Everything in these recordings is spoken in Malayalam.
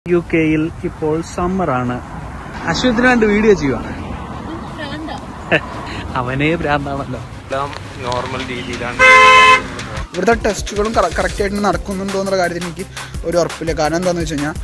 യുകെയിൽ ഇപ്പോൾ സമ്മറാണ്. അശ്വത്തിന് രണ്ട് വീഡിയോ ചെയ്യുവാണ്. അവനേ ഭ്രാന്താണല്ലോ. നോർമൽ രീതിയിലാണ് ഇവിടുത്തെ ടെസ്റ്റുകളും കറക്റ്റായിട്ട് നടക്കുന്നുണ്ടോ എന്നുള്ള കാര്യത്തിൽ എനിക്ക് ഒരു ഉറപ്പില്ല. കാരണം എന്താണെന്ന് വെച്ച് കഴിഞ്ഞാൽ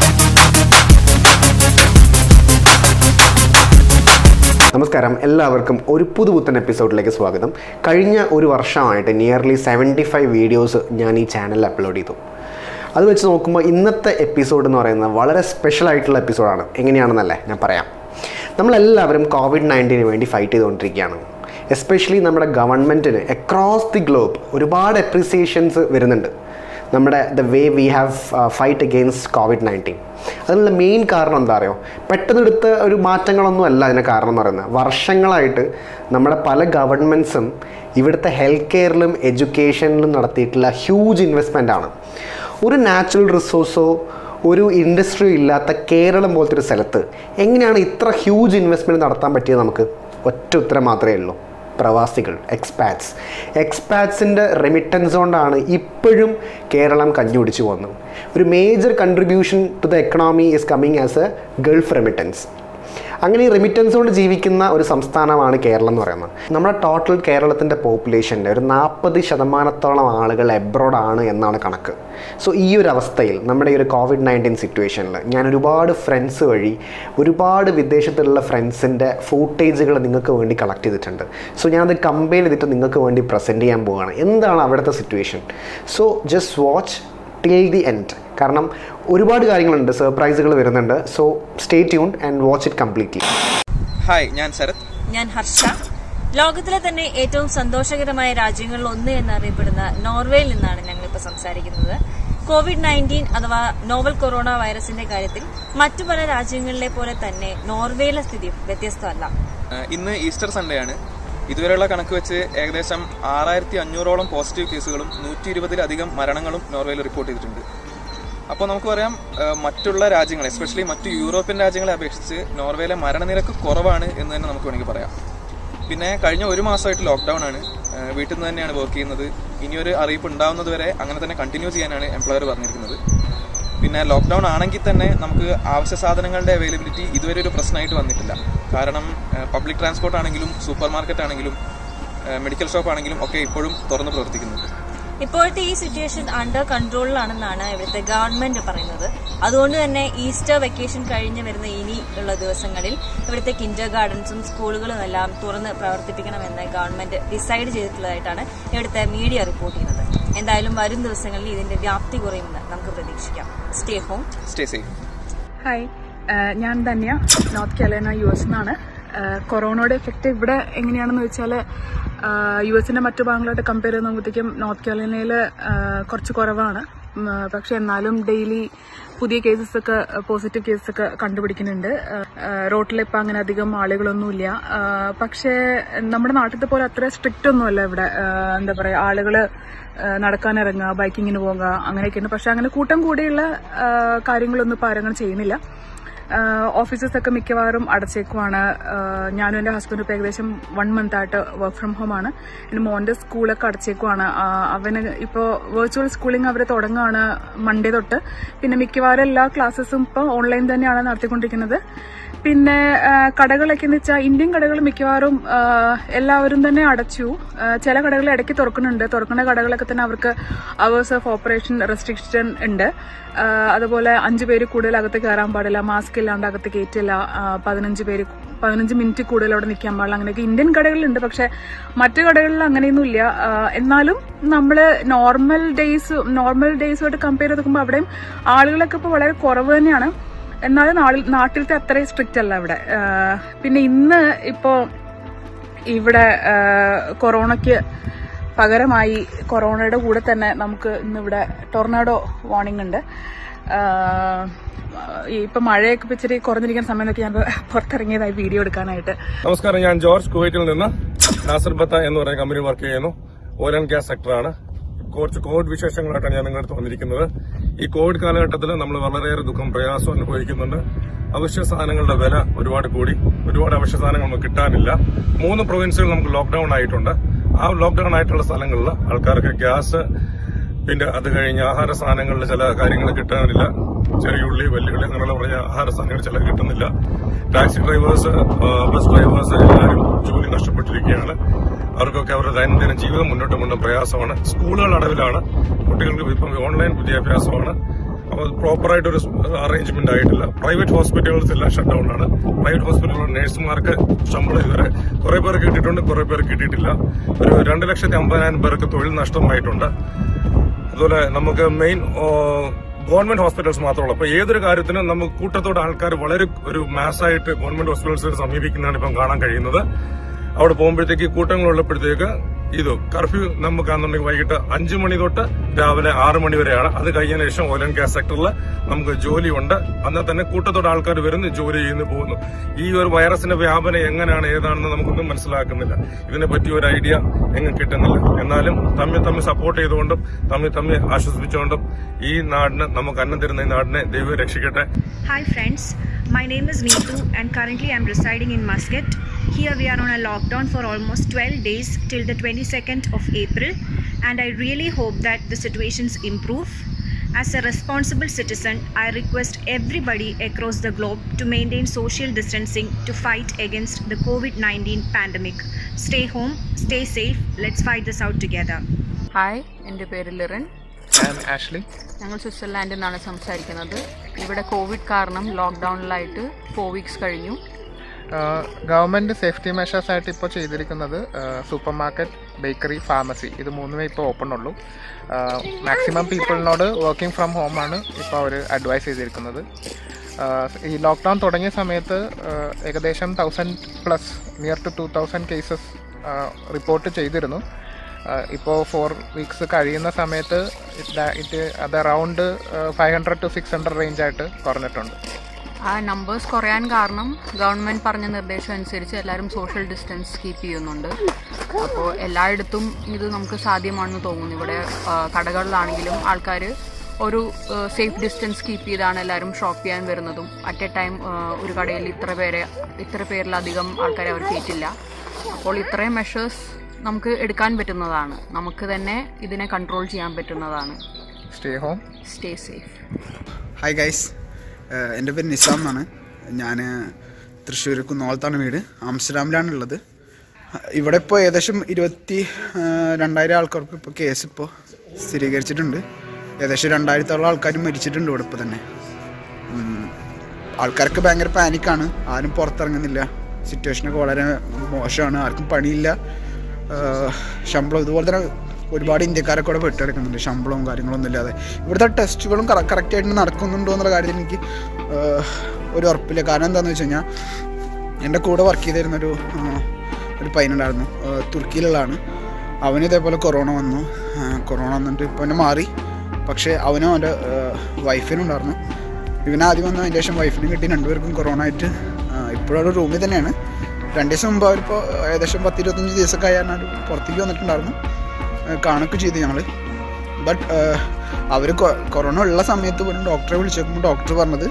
നമസ്കാരം, എല്ലാവർക്കും ഒരു പുതുപുത്തൻ എപ്പിസോഡിലേക്ക് സ്വാഗതം. കഴിഞ്ഞ ഒരു വർഷമായിട്ട് നിയർലി 75 വീഡിയോസ് ഞാൻ ഈ ചാനലിൽ അപ്ലോഡ് ചെയ്തു. അത് വെച്ച് നോക്കുമ്പോൾ ഇന്നത്തെ എപ്പിസോഡ് എന്ന് പറയുന്നത് വളരെ സ്പെഷ്യൽ ആയിട്ടുള്ള എപ്പിസോഡാണ്. എങ്ങനെയാണെന്നല്ലേ ഞാൻ പറയാം. നമ്മളെല്ലാവരും കോവിഡ്-19 വേണ്ടി ഫൈറ്റ് ചെയ്തുകൊണ്ടിരിക്കുകയാണ്. എസ്പെഷ്യലി നമ്മുടെ ഗവൺമെൻറ്റിന് അക്രോസ് ദി ഗ്ലോബ് ഒരുപാട് അപ്രിസിയേഷൻസ് വരുന്നുണ്ട് നമ്മുടെ the way we have fight against കോവിഡ്-19. അതിനുള്ള മെയിൻ കാരണം എന്താ അറിയോ? പെട്ടെന്നെടുത്ത ഒരു മാറ്റങ്ങളൊന്നും അല്ല അതിന് കാരണം എന്ന് പറയുന്നത്. വർഷങ്ങളായിട്ട് നമ്മുടെ പല ഗവൺമെൻറ്റ്സും ഇവിടുത്തെ ഹെൽത്ത് കെയറിലും എഡ്യൂക്കേഷനിലും നടത്തിയിട്ടുള്ള ഹ്യൂജ് ഇൻവെസ്റ്റ്മെൻറ്റാണ്. ഒരു നാച്ചുറൽ റിസോഴ്സോ ഒരു ഇൻഡസ്ട്രിയോ ഇല്ലാത്ത കേരളം പോലത്തെ ഒരു സ്ഥലത്ത് എങ്ങനെയാണ് ഇത്ര ഹ്യൂജ് ഇൻവെസ്റ്റ്മെൻറ്റ് നടത്താൻ പറ്റിയത്? നമുക്ക് ഒറ്റ ഉത്തരം മാത്രമേ ഉള്ളൂ: പ്രവാസികൾ, എക്സ്പാറ്റ്സിൻ്റെ റെമിറ്റൻസ് കൊണ്ടാണ് ഇപ്പോഴും കേരളം കഞ്ഞുപിടിച്ച് പോകുന്നത്. ഒരു major contribution to the economy is coming as a gulf remittance. അങ്ങനെ ഈ റെമിറ്റൻസ് കൊണ്ട് ജീവിക്കുന്ന ഒരു സംസ്ഥാനമാണ് കേരളം എന്ന് പറയുന്നത്. നമ്മുടെ ടോട്ടൽ കേരളത്തിൻ്റെ പോപ്പുലേഷൻ്റെ ഒരു 40% ആളുകൾ എബ്രോഡാണ് എന്നാണ് കണക്ക്. സോ ഈ ഒരു അവസ്ഥയിൽ നമ്മുടെ ഈ ഒരു കോവിഡ്-19 സിറ്റുവേഷനിൽ ഞാൻ ഒരുപാട് ഫ്രണ്ട്സ് വഴി ഒരുപാട് വിദേശത്തുള്ള ഫ്രണ്ട്സിൻ്റെ ഫൂട്ടേജുകൾ നിങ്ങൾക്ക് വേണ്ടി കളക്ട് ചെയ്തിട്ടുണ്ട്. സോ ഞാനത് കമ്പയർ ചെയ്തിട്ട് നിങ്ങൾക്ക് വേണ്ടി പ്രസൻറ്റ് ചെയ്യാൻ പോവുകയാണ്. എന്താണ് അവിടുത്തെ situation? So just watch till the end. കാരണം ഒരുപാട് കാര്യങ്ങളുണ്ട്, സർപ്രൈസുകൾ വരുന്നുണ്ട്. So stay tuned and watch it completely. Hi, ഞാൻ ശരത്. ഞാൻ ഹർഷ. ലോകത്തിലെ തന്നെ ഏറ്റവും സന്തോഷകരമായ രാജ്യങ്ങളിൽ ഒന്ന് എന്നറിയപ്പെടുന്ന നോർവേയിൽ നിന്നാണ് ഞങ്ങളിപ്പോൾ സംസാരിക്കുന്നത്. കോവിഡ്-19 അഥവാ നോവൽ കൊറോണ വൈറസിന്റെ കാര്യത്തിൽ മറ്റു പല രാജ്യങ്ങളിലെ പോലെ തന്നെ നോർവേയിലെ സ്ഥിതി വ്യത്യസ്തമല്ല. ഇന്ന് ഈസ്റ്റർ സൺഡേ ആണ്. ഇതുവരെയുള്ള കണക്ക് വെച്ച് ഏകദേശം 6500ഓളം പോസിറ്റീവ് കേസുകളും 120-ലധികം മരണങ്ങളും നോർവേയിൽ റിപ്പോർട്ട് ചെയ്തിട്ടുണ്ട്. അപ്പോൾ നമുക്ക് പറയാം, മറ്റുള്ള രാജ്യങ്ങൾ എസ്പെഷ്യലി മറ്റു യൂറോപ്യൻ രാജ്യങ്ങളെ അപേക്ഷിച്ച് നോർവേയിലെ മരണനിരക്ക് കുറവാണ് എന്ന് തന്നെ നമുക്ക് വേണമെങ്കിൽ പറയാം. പിന്നെ കഴിഞ്ഞ ഒരു മാസമായിട്ട് ലോക്ക്ഡൗൺ ആണ്. വീട്ടിൽ നിന്ന് തന്നെയാണ് വർക്ക് ചെയ്യുന്നത്. ഇനിയൊരു അറിയിപ്പ് ഉണ്ടാവുന്നത് വരെ അങ്ങനെ തന്നെ കണ്ടിന്യൂ ചെയ്യാനാണ് എംപ്ലോയർ പറഞ്ഞിരിക്കുന്നത്. പിന്നെ ലോക്ക്ഡൗൺ ആണെങ്കിൽ തന്നെ നമുക്ക് ആവശ്യ സാധനങ്ങളുടെ അവൈലബിലിറ്റി ഇതുവരെ ഒരു പ്രശ്നമായിട്ട് വന്നിട്ടില്ല. കാരണം പബ്ലിക് ട്രാൻസ്പോർട്ട് ആണെങ്കിലും സൂപ്പർ മാർക്കറ്റ് ആണെങ്കിലും മെഡിക്കൽ ഷോപ്പ് ആണെങ്കിലും ഒക്കെ ഇപ്പോഴും തുറന്ന് പ്രവർത്തിക്കുന്നുണ്ട്. ഇപ്പോഴത്തെ ഈ സിറ്റുവേഷൻ അണ്ടർ കൺട്രോളിലാണെന്നാണ് ഇവിടുത്തെ ഗവൺമെന്റ് പറയുന്നത്. അതുകൊണ്ട് തന്നെ ഈസ്റ്റർ വെക്കേഷൻ കഴിഞ്ഞ് വരുന്ന ഇനി ഉള്ള ദിവസങ്ങളിൽ ഇവിടുത്തെ കിൻഡർ ഗാർഡൻസും സ്കൂളുകളും എല്ലാം തുറന്ന് പ്രവർത്തിപ്പിക്കണമെന്ന് ഗവൺമെന്റ് ഡിസൈഡ് ചെയ്തിട്ടുള്ളതായിട്ടാണ് ഇവിടുത്തെ മീഡിയ റിപ്പോർട്ട് ചെയ്യുന്നത്. എന്തായാലും വരും ദിവസങ്ങളിൽ ഇതിന്റെ വ്യാപ്തി കുറയുമെന്ന് നമുക്ക് പ്രതീക്ഷിക്കാം. Stay home, stay safe. Hi, ഞാൻ ധന്യ, നോർത്ത് കാരോലിന US നിന്നാണ്. കൊറോണയുടെ എഫക്റ്റ് ഇവിടെ എങ്ങനെയാണെന്ന് വെച്ചാൽ US-ന്റെ മറ്റു ഭാഗങ്ങളായിട്ട് കമ്പയർ ചെയ്യുമ്പോഴത്തേക്കും നോർത്ത് കാരോലിനയിൽ കുറച്ച് കുറവാണ്. പക്ഷെ എന്നാലും ഡെയിലി പുതിയ കേസസൊക്കെ, പോസിറ്റീവ് കേസസൊക്കെ കണ്ടുപിടിക്കുന്നുണ്ട്. റോട്ടിൽ ഇപ്പം അങ്ങനെ അധികം ആളുകളൊന്നുമില്ല. പക്ഷേ നമ്മുടെ നാട്ടിലത്തെ പോലെ അത്ര സ്ട്രിക്റ്റ് ഒന്നുമല്ല ഇവിടെ. എന്താ പറയുക, ആളുകൾ നടക്കാനിറങ്ങുക, ബൈക്കിങ്ങിന് പോകുക, അങ്ങനെയൊക്കെയുണ്ട്. പക്ഷെ അങ്ങനെ കൂട്ടം കൂടിയുള്ള കാര്യങ്ങളൊന്നും ഇപ്പോൾ ആരും ചെയ്യുന്നില്ല. ഓഫീസസ് ഒക്കെ മിക്കവാറും അടച്ചേക്കുവാണ്. ഞാനും എൻ്റെ ഹസ്ബൻഡും ഇപ്പോൾ ഏകദേശം 1 month ആയിട്ട് വർക്ക് ഫ്രം ഹോം ആണ്. എൻ്റെ മോൻ്റെ സ്കൂളൊക്കെ അടച്ചേക്കുവാണ്. അവന് ഇപ്പോൾ വെർച്വൽ സ്കൂളിംഗ് അവർ തുടങ്ങുകയാണ് മൺഡേ തൊട്ട്. പിന്നെ മിക്കവാറും എല്ലാ ക്ലാസ്സസും ഇപ്പോൾ ഓൺലൈൻ തന്നെയാണ് നടത്തിക്കൊണ്ടിരിക്കുന്നത്. പിന്നെ കടകളൊക്കെ എന്ന് വെച്ചാൽ ഇന്ത്യൻ കടകൾ മിക്കവാറും എല്ലാവരും തന്നെ അടച്ചു. ചില കടകൾ ഇടയ്ക്ക് തുറക്കുന്നുണ്ട്. തുറക്കുന്ന കടകളൊക്കെ തന്നെ അവർക്ക് അവേഴ്സ് ഓഫ് ഓപ്പറേഷൻ റെസ്ട്രിക്ഷൻ ഉണ്ട്. അതുപോലെ 5 പേര് കൂടുതൽ അകത്ത് കയറാൻ പാടില്ല, മാസ്ക് ഇല്ലാണ്ട് അകത്ത് കയറ്റില്ല, 15 മിനിറ്റ് കൂടുതൽ അവിടെ നിൽക്കാൻ പാടില്ല. അങ്ങനെയൊക്കെ ഇന്ത്യൻ കടകളിലുണ്ട്. പക്ഷെ മറ്റു കടകളിൽ അങ്ങനെയൊന്നുമില്ല. എന്നാലും നമ്മൾ നോർമൽ ഡേയ്സുമായിട്ട് കമ്പയർ ചെയ്ത് നോക്കുമ്പോൾ അവിടെയും ആളുകളൊക്കെ ഇപ്പോൾ വളരെ കുറവ് തന്നെയാണ്. എന്നാലും നാട്ടിലത്തെ അത്രയും സ്ട്രിക്റ്റ് അല്ല ഇവിടെ. പിന്നെ ഇന്ന് ഇപ്പോൾ ഇവിടെ കൊറോണയ്ക്ക് പകരമായി കൊറോണയുടെ കൂടെ തന്നെ നമുക്ക് ഇന്നിവിടെ ടൊർണാഡോ വാർണിംഗ് ഉണ്ട്. ഇപ്പൊ മഴയൊക്കെ ഇച്ചിരി കുറഞ്ഞിരിക്കുന്ന സമയത്തൊക്കെ ഞാൻ പുറത്തിറങ്ങിയതായി വീഡിയോ എടുക്കാനായിട്ട്. നമസ്കാരം, ഞാൻ ജോർജ്, കുവൈറ്റിൽ നിന്ന്. നാസിർ ബത്ത എന്ന് പറയുന്ന കമ്പനി വർക്ക് ചെയ്യുന്നു. ഓയിൽ ആൻഡ് ഗ്യാസ് സെക്ടറാണ്. കുറച്ച് കോവിഡ് വിശേഷങ്ങളായിട്ടാണ് ഞാൻ നിങ്ങളുടെ വന്നിരിക്കുന്നത്. ഈ കോവിഡ് കാലഘട്ടത്തിൽ നമ്മൾ വളരെയേറെ ദുഃഖം, പ്രയാസം അനുഭവിക്കുന്നുണ്ട്. അവശ്യ സാധനങ്ങളുടെ വില ഒരുപാട് കൂടി. ഒരുപാട് അവശ്യ സാധനങ്ങൾ നമുക്ക് കിട്ടാനില്ല. 3 പ്രൊവിൻസുകൾ നമുക്ക് ലോക്ക്ഡൌൺ ആയിട്ടുണ്ട്. ആ ലോക്ക്ഡൌൺ ആയിട്ടുള്ള സ്ഥലങ്ങളിൽ ആൾക്കാർക്ക് ഗ്യാസ് പിന്നെ അത് കഴിഞ്ഞ് ആഹാര സാധനങ്ങളിൽ ചില കാര്യങ്ങൾ കിട്ടാനില്ല. ചെറിയ ഉള്ളി, വെല്ലുവിളി അങ്ങനെയുള്ള പറഞ്ഞ ആഹാര സാധനങ്ങൾ ചില കിട്ടുന്നില്ല. ടാക്സി ഡ്രൈവേഴ്സ്, ബസ് ഡ്രൈവേഴ്സ് എല്ലാവരും ജോലി നഷ്ടപ്പെട്ടിരിക്കുകയാണ്. അവർക്കൊക്കെ അവരുടെ ദൈനംദിന ജീവിതം മുന്നോട്ട് പ്രയാസമാണ്. സ്കൂളുകൾ അടവിലാണ്. കുട്ടികൾക്ക് ഇപ്പം ഓൺലൈൻ വിദ്യാഭ്യാസമാണ്. അപ്പോൾ പ്രോപ്പറായിട്ടൊരു അറേഞ്ച്മെന്റ് ആയിട്ടില്ല. പ്രൈവറ്റ് ഹോസ്പിറ്റലുകൾ എല്ലാം ഷട്ട് ഡൗൺ ആണ്. പ്രൈവറ്റ് ഹോസ്പിറ്റലുകൾ നഴ്സുമാർക്ക് ശമ്പളം ഇതുവരെ കുറെ പേർ കിട്ടിയിട്ടുണ്ട്, കുറെ പേർ കിട്ടിയിട്ടില്ല. ഒരു 2,50,000 പേർക്ക് തൊഴിൽ നഷ്ടമായിട്ടുണ്ട്. അതുപോലെ നമുക്ക് മെയിൻ ഗവൺമെന്റ് ഹോസ്പിറ്റൽസ് മാത്രമുള്ളൂ. അപ്പൊ ഏതൊരു കാര്യത്തിനും നമുക്ക് കൂട്ടത്തോടെ ആൾക്കാർ വളരെ ഒരു മാസായിട്ട് ഗവൺമെന്റ് ഹോസ്പിറ്റൽസിൽ സമീപിക്കുന്നതാണ് ഇപ്പം കാണാൻ കഴിയുന്നത്. അവിടെ പോകുമ്പോഴത്തേക്ക് കൂട്ടങ്ങളുള്ളപ്പോഴത്തേക്ക് കർഫ്യൂ നമുക്കാണെന്നുണ്ടെങ്കിൽ വൈകിട്ട് 5 മണി തൊട്ട് രാവിലെ 6 മണി വരെയാണ്. അത് കഴിഞ്ഞതിന് ശേഷം ഓയിൽ ആൻഡ് ഗ്യാസ് സെക്ടറിൽ നമുക്ക് ജോലിയുണ്ട്. എന്നാൽ തന്നെ കൂട്ടത്തോടെ ആൾക്കാർ വരുന്നു, ജോലി ചെയ്യുന്നു, പോകുന്നു. ഈ ഒരു വൈറസിന്റെ വ്യാപനം എങ്ങനെയാണ്, ഏതാണെന്ന് നമുക്കൊന്നും മനസ്സിലാക്കുന്നില്ല. ഇതിനെ പറ്റി ഒരു ഐഡിയ എങ്ങും കിട്ടുന്നില്ല. എന്നാലും തമ്മിൽ സപ്പോർട്ട് ചെയ്തുകൊണ്ടും തമ്മിൽ ആശ്വസിപ്പിച്ചുകൊണ്ടും ഈ നാടിന്, നമുക്ക് അന്നം തരുന്ന ഈ നാടിനെ ദൈവം രക്ഷിക്കട്ടെ. Hi friends, my name is Neetu and currently I am residing in Muscat. Here we are on a lockdown for almost 12 days till the 22nd of April, and I really hope that the situations improve. As a responsible citizen, I request everybody across the globe to maintain social distancing to fight against the COVID-19 pandemic. Stay home, stay safe, let's fight this out together. Hi, എൻ്റെ പേര് ലിറൻ. ആഷ്ലി. ഞങ്ങൾ സ്വിറ്റ്സർലാൻഡിൽ നിന്നാണ് സംസാരിക്കുന്നത്. ഇവിടെ കോവിഡ് കാരണം ലോക്ക്ഡൗണിലായിട്ട് 4 വീക്സ് കഴിഞ്ഞു. ഗവൺമെൻറ് സേഫ്റ്റി മെഷേഴ്സ് ആയിട്ട് ഇപ്പോൾ ചെയ്തിരിക്കുന്നത് സൂപ്പർ മാർക്കറ്റ്, ബേക്കറി, ഫാർമസി ഇത് മൂന്നുമേ ഇപ്പോൾ ഓപ്പൺ ഉള്ളൂ. മാക്സിമം പീപ്പിളിനോട് വർക്കിംഗ് ഫ്രം ഹോമാണ് ഇപ്പോൾ അവർ അഡ്വൈസ് ചെയ്തിരിക്കുന്നത്. ഈ ലോക്ക്ഡൗൺ തുടങ്ങിയ സമയത്ത് ഏകദേശം 1000+ നിയർ ടു 2000 കേസസ് റിപ്പോർട്ട് ചെയ്തിരുന്നു. ഇപ്പോൾ 4 വീക്സ് കഴിയുന്ന സമയത്ത് അത് അറൗണ്ട് 500 to 600 റേഞ്ചായിട്ട് കുറഞ്ഞിട്ടുണ്ട്. ആ നമ്പേഴ്സ് കുറയാൻ കാരണം ഗവൺമെൻറ് പറഞ്ഞ നിർദ്ദേശം അനുസരിച്ച് എല്ലാവരും സോഷ്യൽ ഡിസ്റ്റൻസ് കീപ്പ് ചെയ്യുന്നുണ്ട്. അപ്പോൾ എല്ലായിടത്തും ഇത് നമുക്ക് സാധ്യമാണെന്ന് തോന്നുന്നു. ഇവിടെ കടകളിലാണെങ്കിലും ആൾക്കാർ ഒരു സേഫ് ഡിസ്റ്റൻസ് കീപ്പ് ചെയ്താണ് എല്ലാവരും ഷോപ്പ് ചെയ്യാൻ വരുന്നതും. അറ്റ് എ ടൈം ഒരു കടയിൽ ഇത്ര പേരിലധികം ആൾക്കാരെ അവർ കയറ്റില്ല. അപ്പോൾ ഇത്രയും മെഷേഴ്സ് നമുക്ക് എടുക്കാൻ പറ്റുന്നതാണ്. നമുക്ക് തന്നെ ഇതിനെ കൺട്രോൾ ചെയ്യാൻ പറ്റുന്നതാണ്. Stay home, stay safe. Hi guys, എൻ്റെ പേര് നിസാം എന്നാണ്. ഞാൻ തൃശ്ശൂർ കുന്നോളത്താണ് വീട്. ആംസ്റ്റർഡാമിലാണുള്ളത്. ഇവിടെ ഇപ്പോൾ ഏകദേശം 22,000 ആൾക്കാർക്ക് ഇപ്പോൾ കേസ് ഇപ്പോൾ സ്ഥിരീകരിച്ചിട്ടുണ്ട്. ഏകദേശം 2,000-ഓളം ആൾക്കാർ മരിച്ചിട്ടുണ്ട് ഇവിടെ ഇപ്പോൾ തന്നെ. ആൾക്കാർക്ക് ഭയങ്കര പാനിക്കാണ്. ആരും പുറത്തിറങ്ങുന്നില്ല. സിറ്റുവേഷനൊക്കെ വളരെ മോശമാണ്. ആർക്കും പണിയില്ല, ശമ്പളം. ഇതുപോലെ തന്നെ ഒരുപാട് ഇന്ത്യക്കാരൊക്കെ ഇവിടെ പെട്ടെടുക്കുന്നുണ്ട്, ശമ്പളവും കാര്യങ്ങളൊന്നും ഇല്ലാതെ. ഇവിടുത്തെ ടെസ്റ്റുകളും കറക്റ്റായിട്ട് നടക്കുന്നുണ്ടോ എന്നുള്ള കാര്യത്തിൽ എനിക്ക് ഒരു ഉറപ്പില്ല. കാരണം എന്താണെന്ന് വെച്ച് കഴിഞ്ഞാൽ എൻ്റെ കൂടെ വർക്ക് ചെയ്തിരുന്നൊരു പയ്യനുണ്ടായിരുന്നു, തുർക്കിയിലുള്ളതാണ്. അവന് ഇതേപോലെ കൊറോണ വന്നിട്ട് ഇപ്പോൾ അവനെ മാറി. പക്ഷേ അവനും അവൻ്റെ വൈഫിനും ഉണ്ടായിരുന്നു. ഇവനാദ്യം വന്നു, അതിൻ്റെ ശേഷം വൈഫിനും കിട്ടി. 2 പേർക്കും കൊറോണ ആയിട്ട് ഇപ്പോഴൊരു റൂമിൽ തന്നെയാണ്. 2 ദിവസം മുമ്പ് അവരിപ്പോൾ ഏകദേശം 10-25 ദിവസമൊക്കെ ആയാൽ പുറത്തേക്ക് വന്നിട്ടുണ്ടായിരുന്നു. കാണുകയൊക്കെ ചെയ്തു ഞങ്ങൾ. ബട്ട് അവർ കൊറോണ ഉള്ള സമയത്ത് പോലും ഡോക്ടറെ വിളിച്ച് നോക്കുമ്പോൾ ഡോക്ടർ പറഞ്ഞത്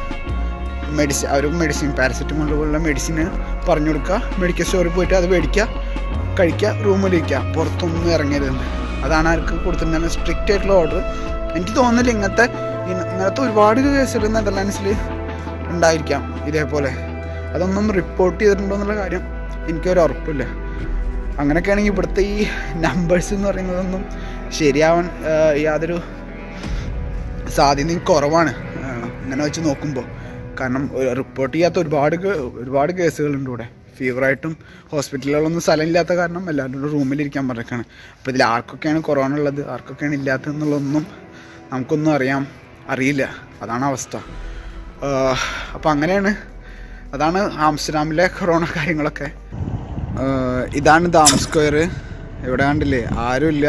മെഡിസിൻ പാരസെറ്റമോൾ പോലുള്ള മെഡിസിന് പറഞ്ഞു കൊടുക്കുക, മെഡിക്കൽ സ്റ്റോറിൽ പോയിട്ട് അത് മേടിക്കുക, കഴിക്കുക, റൂമിലിരിക്കുക, പുറത്തൊന്നും ഇറങ്ങരുതെന്ന്. അതാണ് അവർക്ക് കൊടുത്തിട്ടുണ്ടായിരുന്ന സ്ട്രിക്റ്റ് ആയിട്ടുള്ള ഓർഡർ. എനിക്ക് തോന്നുന്നില്ല ഇങ്ങനത്തെ ഒരുപാട് കേസുകൾ നെതർലാൻഡ്സിൽ ഉണ്ടായിരിക്കാം ഇതേപോലെ. അതൊന്നും റിപ്പോർട്ട് ചെയ്തിട്ടുണ്ടോ എന്നുള്ള കാര്യം എനിക്കൊരു ഉറപ്പില്ല. അങ്ങനെയൊക്കെ ആണെങ്കിൽ ഇവിടുത്തെ ഈ നമ്പേഴ്സ് എന്ന് പറയുന്നതൊന്നും ശരിയാവാൻ യാതൊരു സാധ്യതയും കുറവാണ് ഇങ്ങനെ വെച്ച് നോക്കുമ്പോൾ. കാരണം റിപ്പോർട്ട് ചെയ്യാത്ത ഒരുപാട് കേസുകളുണ്ട് ഇവിടെ. ഫീവറായിട്ടും ഹോസ്പിറ്റലുകളൊന്നും സ്ഥലമില്ലാത്ത കാരണം എല്ലാവരും റൂമിലിരിക്കാൻ പറഞ്ഞേക്കാണ്. അപ്പോൾ ഇതിൽ ആർക്കൊക്കെയാണ് കൊറോണ ഉള്ളത്, ആർക്കൊക്കെയാണ് ഇല്ലാത്തതെന്നുള്ളതൊന്നും നമുക്കൊന്നും അറിയില്ല. അതാണ് അവസ്ഥ. അപ്പോൾ അതാണ് ആംസ്റ്റർഡാമിലെ കൊറോണ കാര്യങ്ങളൊക്കെ. ഇതാണ് ദാം സ്ക്വയർ. ഇവിടെ കണ്ടില്ലേ, ആരുമില്ല.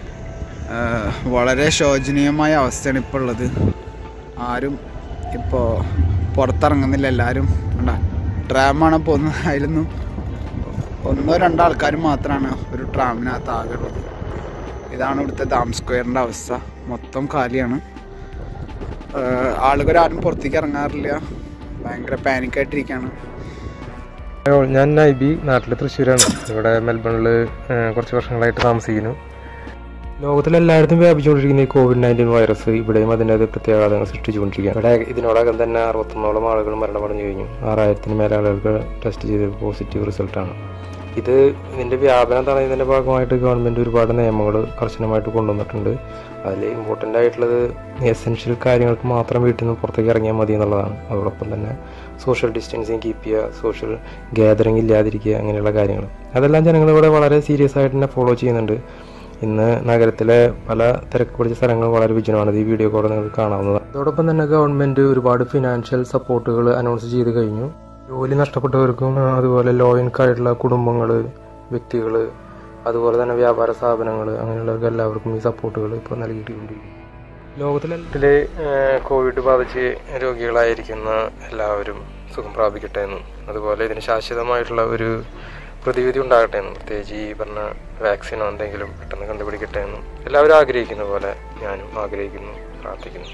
വളരെ ശോചനീയമായ അവസ്ഥയാണ് ഇപ്പോൾ ഉള്ളത്. ആരും ഇപ്പോൾ പുറത്തിറങ്ങുന്നില്ല. എല്ലാവരും ട്രാമാണ് പോകുന്നത്. അതിലൊന്നും 1-2 ആൾക്കാർ മാത്രമാണ് ഒരു ട്രാമിനകത്ത് ആകെ ഉള്ളത്. ഇതാണ് ഇവിടുത്തെ ദാം സ്ക്വയറിൻ്റെ അവസ്ഥ. മൊത്തം കാലിയാണ്. ആളുകളാരും പുറത്തേക്ക് ഇറങ്ങാറില്ല. ഭയങ്കര പാനിക്കായിട്ടിരിക്കുകയാണ്. ഞാൻ നൈബി, നാട്ടിൽ തൃശ്ശൂരാണ്. ഇവിടെ മെൽബണിൽ കുറച്ച് വർഷങ്ങളായിട്ട് താമസിക്കുന്നു. ലോകത്തിലെല്ലായിടത്തും വ്യാപിച്ചുകൊണ്ടിരിക്കുന്ന ഈ COVID-19 വൈറസ് ഇവിടെയും അതിൻ്റെ പ്രത്യാഘാതങ്ങൾ സൃഷ്ടിച്ചുകൊണ്ടിരിക്കുകയാണ്. ഇവിടെ ഇതിനോടകം തന്നെ 61ഓളം ആളുകൾ മരണമടഞ്ഞു കഴിഞ്ഞു. 6000-ന് മേലെ ആളുകൾക്ക് ടെസ്റ്റ് ചെയ്ത് പോസിറ്റീവ് റിസൾട്ടാണ്. ഇതിൻ്റെ വ്യാപനം തടയുന്നതിൻ്റെ ഭാഗമായിട്ട് ഗവൺമെൻറ് ഒരുപാട് നിയമങ്ങൾ കർശനമായിട്ട് കൊണ്ടുവന്നിട്ടുണ്ട്. അതിൽ ഇമ്പോർട്ടൻ്റ് ആയിട്ടുള്ളത് എസെൻഷ്യൽ കാര്യങ്ങൾക്ക് മാത്രം വീട്ടിൽ നിന്ന് പുറത്തേക്ക് ഇറങ്ങിയാൽ മതി എന്നുള്ളതാണ്. അതോടൊപ്പം തന്നെ സോഷ്യൽ ഡിസ്റ്റൻസിങ് കീപ്പ് ചെയ്യുക, സോഷ്യൽ ഗ്യാതറിങ് ഇല്ലാതിരിക്കുക, അങ്ങനെയുള്ള കാര്യങ്ങൾ അതെല്ലാം ജനങ്ങളിവിടെ വളരെ സീരിയസ് ആയിട്ട് തന്നെ ഫോളോ ചെയ്യുന്നുണ്ട്. ഇന്ന് നഗരത്തിലെ പല തിരക്ക് പിടിച്ച സ്ഥലങ്ങൾ വളരെ വിജനമാണ്. ഈ വീഡിയോ കൂടെ നിങ്ങൾക്ക് കാണാവുന്നതാണ്. അതോടൊപ്പം തന്നെ ഗവൺമെൻറ് ഒരുപാട് ഫിനാൻഷ്യൽ സപ്പോർട്ടുകൾ അനൗൺസ് ചെയ്ത് കഴിഞ്ഞു. ജോലി നഷ്ടപ്പെട്ടവർക്കും അതുപോലെ ലോ ഇൻകം ആയിട്ടുള്ള കുടുംബങ്ങൾ, വ്യക്തികൾ, അതുപോലെ തന്നെ വ്യാപാര സ്ഥാപനങ്ങൾ, അങ്ങനെയുള്ളവർക്ക് എല്ലാവർക്കും ഈ സപ്പോർട്ടുകൾ ഇപ്പോൾ നൽകിയിട്ടുകൊണ്ടിരിക്കും. ലോകത്തിലെ കോവിഡ് ബാധിച്ച് രോഗികളായിരിക്കുന്ന എല്ലാവരും സുഖം പ്രാപിക്കട്ടെ എന്നും അതുപോലെ ഇതിന് ശാശ്വതമായിട്ടുള്ള ഒരു പ്രതിവിധി ഉണ്ടാകട്ടെ എന്നും, പ്രത്യേകിച്ച് ഈ പറഞ്ഞ വാക്സിനോ എന്തെങ്കിലും പെട്ടെന്ന് കണ്ടുപിടിക്കട്ടെ എന്നും എല്ലാവരും ആഗ്രഹിക്കുന്ന പോലെ ഞാനും ആഗ്രഹിക്കുന്നു, പ്രാർത്ഥിക്കുന്നു.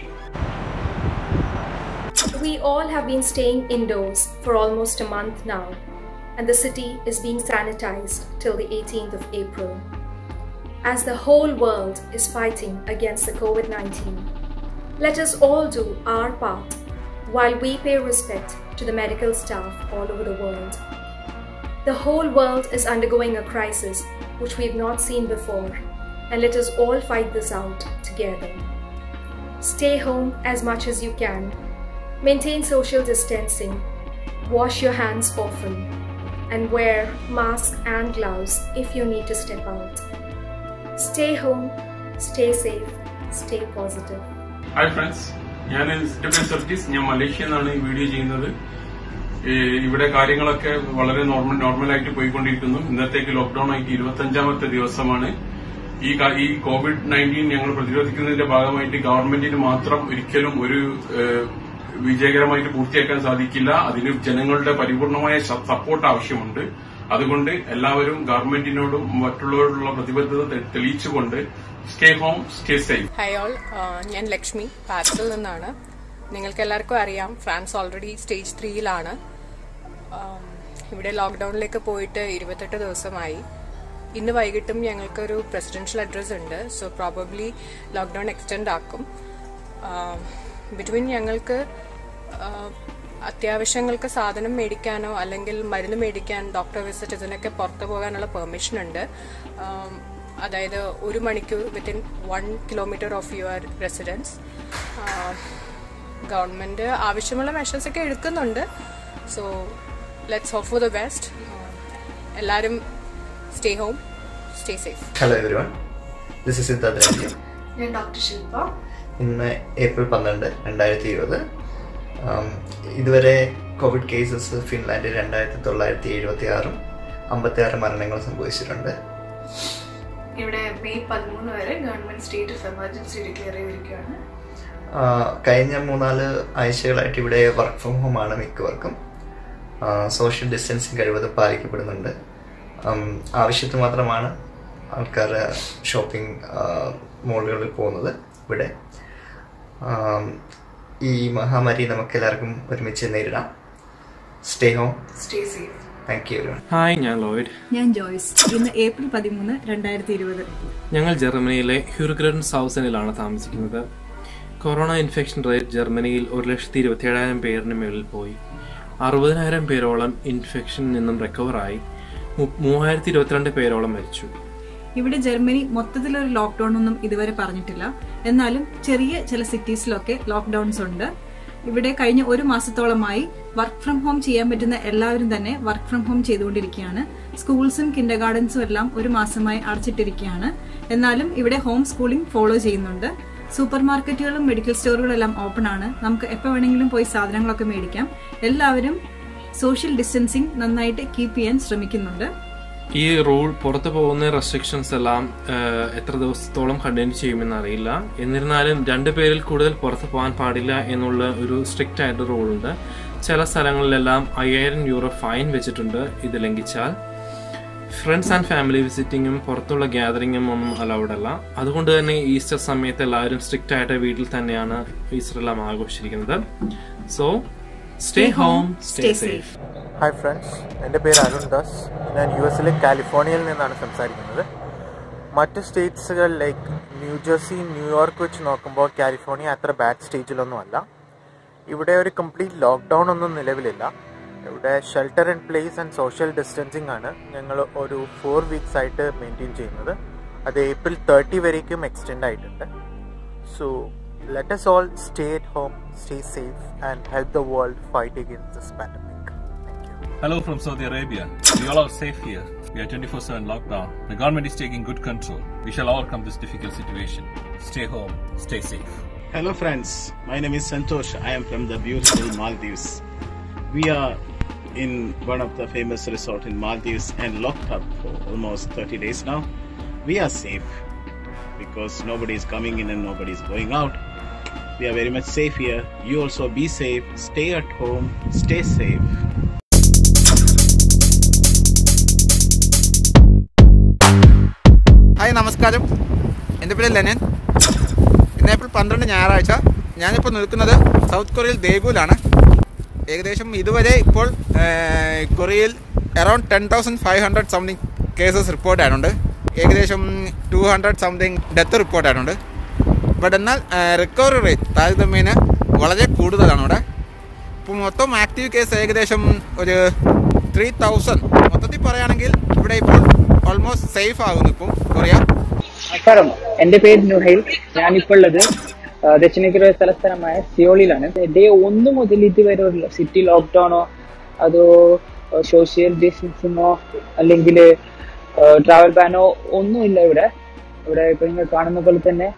We all have been staying indoors for almost a month now, and the city is being sanitized till the 18th of April. As the whole world is fighting against the COVID-19, let us all do our part while we pay respect to the medical staff all over the world. The whole world is undergoing a crisis which we have not seen before, and let us all fight this out together. Stay home as much as you can. Maintain social distancing, wash your hands often, and wear mask and gloves if you need to step out. Stay home, stay safe, stay positive. Hi friends, ഞാൻ മലേഷ്യയിൽ നിന്നാണ് ഈ വീഡിയോ ചെയ്യുന്നത്. ഇവിടെ കാര്യങ്ങളൊക്കെ വളരെ നോർമലായിട്ട് പോയിക്കൊണ്ടിരിക്കുന്നു. ഇന്നത്തേക്ക് ലോക്ക്ഡൌൺ ആയിട്ട് 25ാമത്തെ ദിവസമാണ്. ഈ COVID-19 ഞങ്ങൾ പ്രതിരോധിക്കുന്നതിന്റെ ഭാഗമായിട്ട് ഗവൺമെന്റിന് മാത്രം ഒരിക്കലും ഒരു വിജയകരമായിട്ട് പൂർത്തിയാക്കാൻ സാധിക്കില്ല. അതിന് ജനങ്ങളുടെ പരിപൂർണമായ സപ്പോർട്ട് ആവശ്യമുണ്ട്. അതുകൊണ്ട് എല്ലാവരും ഗവൺമെന്റിനോടും മറ്റുള്ളവരോടുള്ള പ്രതിബദ്ധത തെളിയിച്ചുകൊണ്ട് stay home, stay safe. Hi all, ഞാൻ ലക്ഷ്മി പാരീസിൽ നിന്നാണ്. നിങ്ങൾക്ക് എല്ലാവർക്കും അറിയാം, ഫ്രാൻസ് ഓൾറെഡി സ്റ്റേജ് 3-ലാണ്. ഇവിടെ ലോക്ക്ഡൌണിലേക്ക് പോയിട്ട് 28 ദിവസമായി. ഇന്ന് വൈകിട്ടും ഞങ്ങൾക്കൊരു പ്രസിഡൻഷ്യൽ അഡ്രസ് ഉണ്ട്. സോ പ്രോബബ്ലി ലോക്ക്ഡൌൺ എക്സ്റ്റെൻഡ് ആക്കും. ബിറ്റ്വീൻ ഞങ്ങൾക്ക് അത്യാവശ്യങ്ങൾക്ക് സാധനം മേടിക്കാനോ അല്ലെങ്കിൽ മരുന്ന് മേടിക്കാൻ, ഡോക്ടർ വിസിറ്റ്, ഇതിനൊക്കെ പുറത്തു പോകാനുള്ള പെർമിഷൻ ഉണ്ട്. അതായത് 1 മണിക്കൂർ within 1 kilometre of your residence. Government ആവശ്യമുള്ള മെഷേഴ്സ് ഒക്കെ എടുക്കുന്നുണ്ട്. So let's hope for the best. എല്ലാവരും stay home, stay safe. Hello everyone, this is Siddharth Rajyam. ഞാൻ ഡോക്ടർ ശില്പ. ഇന്ന് ഏപ്രിൽ 12, 2020. ഇതുവരെ കോവിഡ് കേസസ് ഫിൻലാൻഡിൽ 2976, 56 മരണങ്ങൾ സംഭവിച്ചിട്ടുണ്ട്. ഇവിടെ മെയ് 13 വരെ government state of emergency declare ചെയ്തിരിക്കുകയാണ്. കഴിഞ്ഞ 3-4 ആഴ്ചകളായിട്ട് ഇവിടെ വർക്ക് ഫ്രം ഹോം ആണ് മിക്കവർക്കും. സോഷ്യൽ ഡിസ്റ്റൻസിങ് കഴിവതും പാലിക്കപ്പെടുന്നുണ്ട്. ആവശ്യത്തിന് മാത്രമാണ് ആൾക്കാർ ഷോപ്പിംഗ് മോളുകളിൽ പോകുന്നത്. ഇവിടെ ഈ മഹാമാരി നമുക്ക് എല്ലാവർക്കും ഒരുമിച്ച് നേരിടാം. Stay home, stay safe. Thank you. Hi, ഞാൻ ലോയിഡ്. ഞാൻ ജോയ്സ്. ഇന്ന് ഏപ്രിൽ 13, 2020. ഞങ്ങൾ ജർമ്മനിയിലെ ഹ്യൂർഗ്രൻ സൗസനിലാണ് താമസിക്കുന്നത്. കൊറോണ ഇൻഫെക്ഷൻ റേറ്റ് ജർമ്മനിയിൽ 1,27,000 പേരിന് മുകളിൽ പോയി. 60,000 പേരോളം ഇൻഫെക്ഷനിൽ നിന്നും റിക്കവറായി. 3,022 പേരോളം മരിച്ചു. ഇവിടെ ജർമ്മനി മൊത്തത്തിലൊരു ലോക്ക്ഡൌൺ ഒന്നും ഇതുവരെ പറഞ്ഞിട്ടില്ല. എന്നാലും ചെറിയ ചില സിറ്റീസിലൊക്കെ ലോക്ക്ഡൌൺസ് ഉണ്ട്. ഇവിടെ കഴിഞ്ഞ 1 മാസത്തോളമായി വർക്ക് ഫ്രം ഹോം ചെയ്യാൻ പറ്റുന്ന എല്ലാവരും തന്നെ വർക്ക് ഫ്രം ഹോം ചെയ്തുകൊണ്ടിരിക്കുകയാണ്. സ്കൂൾസും കിൻഡർ ഗാർഡൻസും എല്ലാം 1 മാസമായി അടച്ചിട്ടിരിക്കുകയാണ്. എന്നാലും ഇവിടെ ഹോം സ്കൂളിംഗ് ഫോളോ ചെയ്യുന്നുണ്ട്. സൂപ്പർ മാർക്കറ്റുകളും മെഡിക്കൽ സ്റ്റോറുകളും എല്ലാം ഓപ്പൺ ആണ്. നമുക്ക് എപ്പോൾ വേണമെങ്കിലും പോയി സാധനങ്ങളൊക്കെ മേടിക്കാം. എല്ലാവരും സോഷ്യൽ ഡിസ്റ്റൻസിങ് നന്നായിട്ട് കീപ്പ് ചെയ്യാൻ ശ്രമിക്കുന്നുണ്ട്. ഈ റൂൾ പുറത്തു പോകുന്ന റെസ്ട്രിക്ഷൻസ് എല്ലാം എത്ര ദിവസത്തോളം കണ്ടിന്യൂ ചെയ്യുമെന്ന് അറിയില്ല. എന്നിരുന്നാലും 2 പേരിൽ കൂടുതൽ പുറത്തു പോകാൻ പാടില്ല എന്നുള്ള ഒരു സ്ട്രിക്റ്റ് ആയിട്ട് റൂളുണ്ട്. ചില സ്ഥലങ്ങളിലെല്ലാം 5,000 യൂറോ ഫൈൻ വെച്ചിട്ടുണ്ട് ഇത് ലംഘിച്ചാൽ. ഫ്രണ്ട്സ് ആൻഡ് ഫാമിലി വിസിറ്റിങ്ങും പുറത്തുള്ള ഗ്യാതറിങ്ങും ഒന്നും അലൗഡ് അല്ല. അതുകൊണ്ട് തന്നെ ഈസ്റ്റർ സമയത്ത് എല്ലാവരും സ്ട്രിക്റ്റ് ആയിട്ട് വീട്ടിൽ തന്നെയാണ് ഈസ്റ്റർ എല്ലാം ആഘോഷിച്ചിരിക്കുന്നത്. So stay home, stay safe. Hi friends, എൻ്റെ പേര് അരുൺ ദാസ്. ഞാൻ US-ലെ കാലിഫോർണിയയിൽ നിന്നാണ് സംസാരിക്കുന്നത്. മറ്റ് സ്റ്റേറ്റ്സുകൾ ലൈക്ക് ന്യൂജേഴ്സി, ന്യൂയോർക്ക് വെച്ച് നോക്കുമ്പോൾ കാലിഫോർണിയ അത്ര ബാഡ് സ്റ്റേജിലൊന്നും അല്ല. ഇവിടെ ഒരു കംപ്ലീറ്റ് ലോക്ക്ഡൗൺ ഒന്നും നിലവിലില്ല. ഇവിടെ shelter in place and social distancing ആണ് ഞങ്ങൾ ഒരു 4 weeks ആയിട്ട് മെയിൻറ്റെയിൻ ചെയ്യുന്നത്. അത് April 30 വരേക്കും എക്സ്റ്റെൻഡ് ആയിട്ടുണ്ട്. So let us all stay at home, stay safe and help the world fight against this pandemic. Hello from Saudi Arabia. We all are safe here. We are 24/7 lockdown. The government is taking good control. We shall overcome this difficult situation. Stay home, stay safe. Hello friends, my name is Santosh. I am from the beautiful Maldives. We are in one of the famous resort in Maldives and locked up for almost 30 days now. We are safe because nobody is coming in and nobody is going out. We are very much safe here. You also be safe, stay at home, stay safe. Hi, നമസ്കാരം. എൻ്റെ പേര് ലെനൻ. ഇന്ന് ഏപ്രിൽ 12 ഞായറാഴ്ച. ഞാനിപ്പോൾ നിൽക്കുന്നത് സൗത്ത് കൊറിയയിൽ ദേഗുവിലാണ്. ഏകദേശം ഇതുവരെ ഇപ്പോൾ കൊറിയയിൽ അറൗണ്ട് 10,500 സംതിങ് കേസസ് റിപ്പോർട്ട് ആയിട്ടുണ്ട്. ഏകദേശം 200 സംതിങ് ഡെത്ത് റിപ്പോർട്ട് ആയിട്ടുണ്ട്. ബട്ട് എന്നാൽ റിക്കവറി റേറ്റ് താരതമ്യേന വളരെ കൂടുതലാണ് ഇവിടെ. ഇപ്പോൾ മൊത്തം ആക്റ്റീവ് കേസ് ഏകദേശം ഒരു 3,000. മൊത്തത്തിൽ പറയുകയാണെങ്കിൽ ഇവിടെ ഇപ്പോൾ ഓൾമോസ്റ്റ് സേഫ് ആകുന്നു ഇപ്പോൾ കൊറിയ. നമസ്കാരം, എൻ്റെ പേര് നുഹൈൽ. ഞാനിപ്പോൾ ഉള്ളത് ദക്ഷിണ കൊറിയ തലസ്ഥാനമായ സിയോളിലാണ്. ഡേ 1 മുതൽ ഇതുവരെ ഒരു സിറ്റി ലോക്ക്ഡൗണോ അതോ സോഷ്യൽ ഡിസ്റ്റൻസിങ്ങോ അല്ലെങ്കിൽ ട്രാവൽ ബാനോ ഒന്നുമില്ല ഇവിടെ. ഇപ്പോൾ നിങ്ങൾ കാണുന്ന പോലെ തന്നെ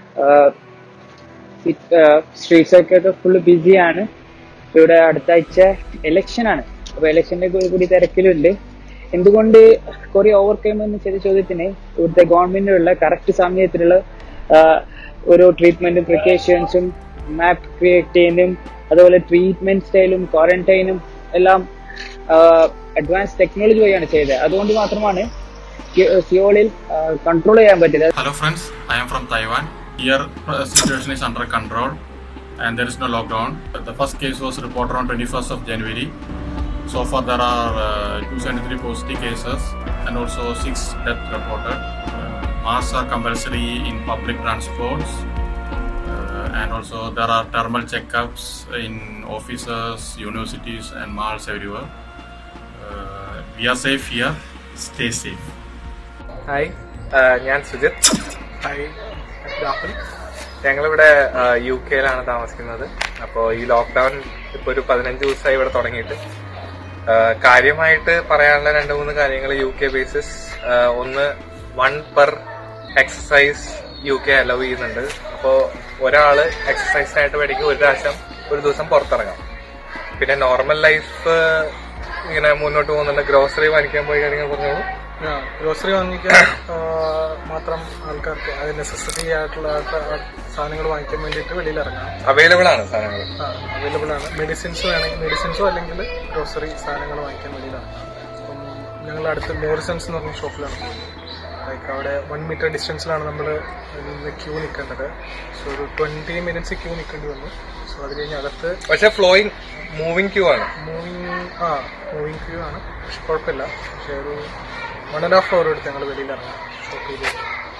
സ്ട്രീറ്റ്സൊക്കെ ഫുള്ള് ബിസിയാണ്. ഇവിടെ അടുത്ത ആഴ്ച ഇലക്ഷനാണ്. അപ്പോൾ ഇലക്ഷൻ്റെ കൂടി തിരക്കിലുണ്ട്. എന്തുകൊണ്ട് കൊറിയ ഓവർകം എന്ന് ചെയ്ത ചോദ്യത്തിന് ഇവിടുത്തെ ഗവൺമെന്റിലുള്ള കറക്റ്റ് സമയത്തിലുള്ള ഓരോ ട്രീറ്റ്മെന്റും പ്രിക്കോഷൻസും മാപ്പ് ക്രിയേറ്റ് ചെയ്യുന്നതും അതുപോലെ ട്രീറ്റ്മെന്റ് സ്റ്റൈലും ക്വാറന്റൈനും എല്ലാം അഡ്വാൻസ് ടെക്നോളജി വഴിയാണ് ചെയ്തത്. അതുകൊണ്ട് മാത്രമാണ് സിയോളിൽ കൺട്രോൾ ചെയ്യാൻ പറ്റിയത്. Hello friends, I am from Taiwan. Here situation is under control and there is no lockdown. The first case was reported on 21st of January. So far there are 273 positive cases and also 6 deaths reported. Masks are compulsory in public transports and also there are thermal checkups in offices, universities and malls everywhere. We are safe here. Stay safe. Hi, ഞാൻ സുജിത്. ഹായ്, രാഹുൽ. ഞങ്ങളിവിടെ UK താമസിക്കുന്നത്. അപ്പോൾ ഈ ലോക്ക്ഡൗൺ ഇപ്പോൾ ഒരു 15 ദിവസമായി ഇവിടെ തുടങ്ങിയിട്ട് കാര്യമായിട്ട് പറയാനുള്ള 2-3 കാര്യങ്ങൾ UK ബേസിസ്. ഒന്ന്, 1 per എക്സസൈസ് UK അലൗ ചെയ്യുന്നുണ്ട്. അപ്പോൾ ഒരാൾ എക്സസൈസിനായിട്ട് വേണ്ടിക്ക് ഒരു ദിവസം പുറത്തിറങ്ങാം. പിന്നെ നോർമൽ ലൈഫ് ഇങ്ങനെ മുന്നോട്ട് പോകുന്നുണ്ട്. ഗ്രോസറി വാങ്ങിക്കാൻ പോയി കാര്യങ്ങൾ പറഞ്ഞോളൂ. ഗ്രോസറി വാങ്ങിക്കാൻ മാത്രം ആൾക്കാർക്ക് അത് നെസസറി ആയിട്ടുള്ള സാധനങ്ങൾ വാങ്ങിക്കാൻ വേണ്ടിയിട്ട് വെളിയിൽ ഇറങ്ങാം. അവൈലബിൾ ആണ് സാധനങ്ങൾ. അവൈലബിൾ ആണ്. മെഡിസിൻസ് വേണമെങ്കിൽ മെഡിസിൻസോ അല്ലെങ്കിൽ ഗ്രോസറി സാധനങ്ങൾ വാങ്ങിക്കാൻ വെളിയിൽ ഇറങ്ങാം. അപ്പം ഞങ്ങൾ അടുത്ത് മോറിസൺസ് എന്ന് പറഞ്ഞ ഷോപ്പിലാണ് പോകുന്നത്. ലൈക്ക് അവിടെ 1 meter ഡിസ്റ്റൻസിലാണ് നമ്മൾ ക്യൂ നിൽക്കേണ്ടത്. സോ ഒരു 20 minutes ക്യൂ നിൽക്കേണ്ടി വന്നു. സോ അത് കഴിഞ്ഞ് അകത്ത് പക്ഷേ ഫ്ലോയിങ് മൂവിങ് ക്യൂ ആണ്. മൂവിങ് ക്യൂ ആണ്. പക്ഷെ കുഴപ്പമില്ല. പക്ഷെ ഒരു 1.5 hour എടുത്ത് ഞങ്ങൾ വെളിയിൽ ഇറങ്ങാം ഷോപ്പിലേക്ക്.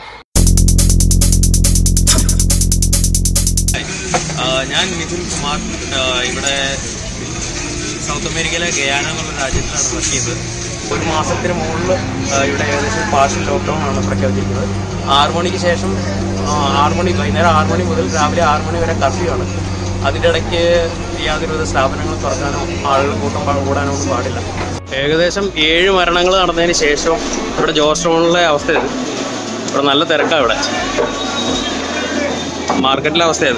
ഞാൻ മിഥുൻ കുമാർ. ഇവിടെ സൗത്ത് അമേരിക്കയിലെ ഗയാന എന്നുള്ള രാജ്യത്തിലാണ് വർക്ക് ചെയ്തത്. 1 മാസത്തിന് മുകളിൽ ഇവിടെ ഏകദേശം പാർഷ്യൽ ലോക്ക്ഡൗൺ ആണ് പ്രഖ്യാപിച്ചിരിക്കുന്നത്. 6 മണിക്ക് ശേഷം വൈകുന്നേരം 6 മണി മുതൽ രാവിലെ 6 മണി വരെ കർഫ്യൂ ആണ്. അതിൻ്റെ ഇടയ്ക്ക് യാതൊരുവിധ സ്ഥാപനങ്ങളും തുറക്കാനോ ആളുകൾ കൂട്ടം കൂടാനോ ഒന്നും പാടില്ല. ഏകദേശം 7 മരണങ്ങൾ നടന്നതിന് ശേഷം ഇവിടെ ജോർജ് ടൗണിലെ അവസ്ഥ ഇത്. ഇവിടെ നല്ല തിരക്കാണ്. ഇവിടെ മാർക്കറ്റിലെ അവസ്ഥയത്.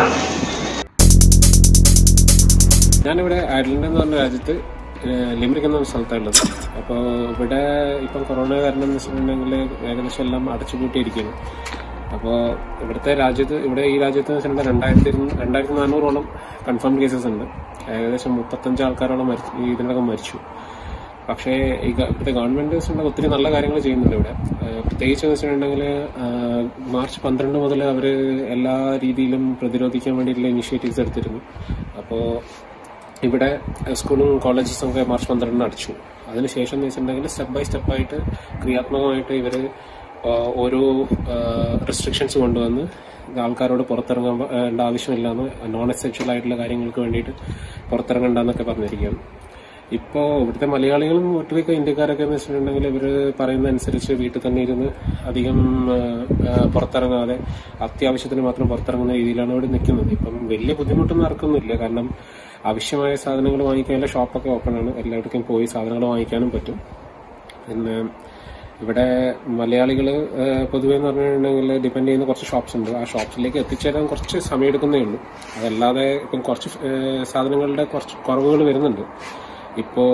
ഞാനിവിടെ അയർലൻഡ് എന്ന് പറഞ്ഞ രാജ്യത്ത് ലിമറിക് എന്ന സ്ഥലത്താണുള്ളത്. അപ്പോൾ ഇവിടെ ഇപ്പം കൊറോണ കാരണം എന്ന് വെച്ചിട്ടുണ്ടെങ്കിൽ ഏകദേശം എല്ലാം അടച്ചുപൂട്ടിയിരിക്കുന്നു. അപ്പോൾ ഇവിടെ ഈ രാജ്യത്ത് വെച്ചിട്ടുണ്ടെങ്കിൽ 2,400ഓളം കൺഫേം കേസസ് ഉണ്ട്. ഏകദേശം 35 ആൾക്കാരോളം ഇതിനകം മരിച്ചു. പക്ഷേ ഇവിടുത്തെ ഗവൺമെന്റ് വെച്ചിട്ടുണ്ടെങ്കിൽ ഒത്തിരി നല്ല കാര്യങ്ങൾ ചെയ്യുന്നുണ്ട് ഇവിടെ. പ്രത്യേകിച്ച് വെച്ചിട്ടുണ്ടെങ്കിൽ മാർച്ച് 12 മുതൽ അവർ എല്ലാ രീതിയിലും പ്രതിരോധിക്കാൻ വേണ്ടിയിട്ടുള്ള ഇനിഷ്യേറ്റീവ്സ് എടുത്തിരുന്നു. അപ്പോൾ ഇവിടെ സ്കൂളും കോളേജസും ഒക്കെ മാർച്ച് 12 അടച്ചു. അതിനുശേഷം എന്ന് വെച്ചിട്ടുണ്ടെങ്കിൽ സ്റ്റെപ്പ് ബൈ സ്റ്റെപ്പായിട്ട് ക്രിയാത്മകമായിട്ട് ഇവർ ഓരോ റെസ്ട്രിക്ഷൻസ് കൊണ്ടുവന്ന് ആൾക്കാരോട് പുറത്തിറങ്ങേണ്ട ആവശ്യമില്ലാന്ന്, നോൺ എസെൻഷ്യൽ ആയിട്ടുള്ള കാര്യങ്ങൾക്ക് വേണ്ടിയിട്ട് പുറത്തിറങ്ങണ്ടെന്നൊക്കെ പറഞ്ഞിരിക്കുകയാണ്. ഇപ്പോൾ ഇവിടുത്തെ മലയാളികളും ഒട്ടുമിക്ക ഇന്ത്യക്കാരൊക്കെ എന്ന് വെച്ചിട്ടുണ്ടെങ്കിൽ ഇവർ പറയുന്ന അനുസരിച്ച് വീട്ടിൽ തന്നെ ഇരുന്ന് അധികം പുറത്തിറങ്ങാതെ അത്യാവശ്യത്തിന് മാത്രം പുറത്തിറങ്ങുന്ന രീതിയിലാണ് ഇവിടെ നിൽക്കുന്നത്. ഇപ്പം വലിയ ബുദ്ധിമുട്ടൊന്നും ആർക്കൊന്നുമില്ല. കാരണം ആവശ്യമായ സാധനങ്ങൾ വാങ്ങിക്കാനുള്ള ഷോപ്പൊക്കെ ഓപ്പൺ ആണ്. എല്ലായിടത്തും പോയി സാധനങ്ങൾ വാങ്ങിക്കാനും പറ്റും. പിന്നെ ഇവിടെ മലയാളികൾ പൊതുവെ എന്ന് പറഞ്ഞിട്ടുണ്ടെങ്കിൽ ഡിപ്പെൻഡ് ചെയ്യുന്ന കുറച്ച് ഷോപ്സ് ഉണ്ട്. ആ ഷോപ്സിലേക്ക് എത്തിച്ചേരാൻ കുറച്ച് സമയം എടുക്കുന്നേ ഉള്ളൂ. അതല്ലാതെ ഇപ്പം കുറച്ച് സാധനങ്ങളുടെ കുറച്ച് കുറവുകൾ വരുന്നുണ്ട്. ഇപ്പോൾ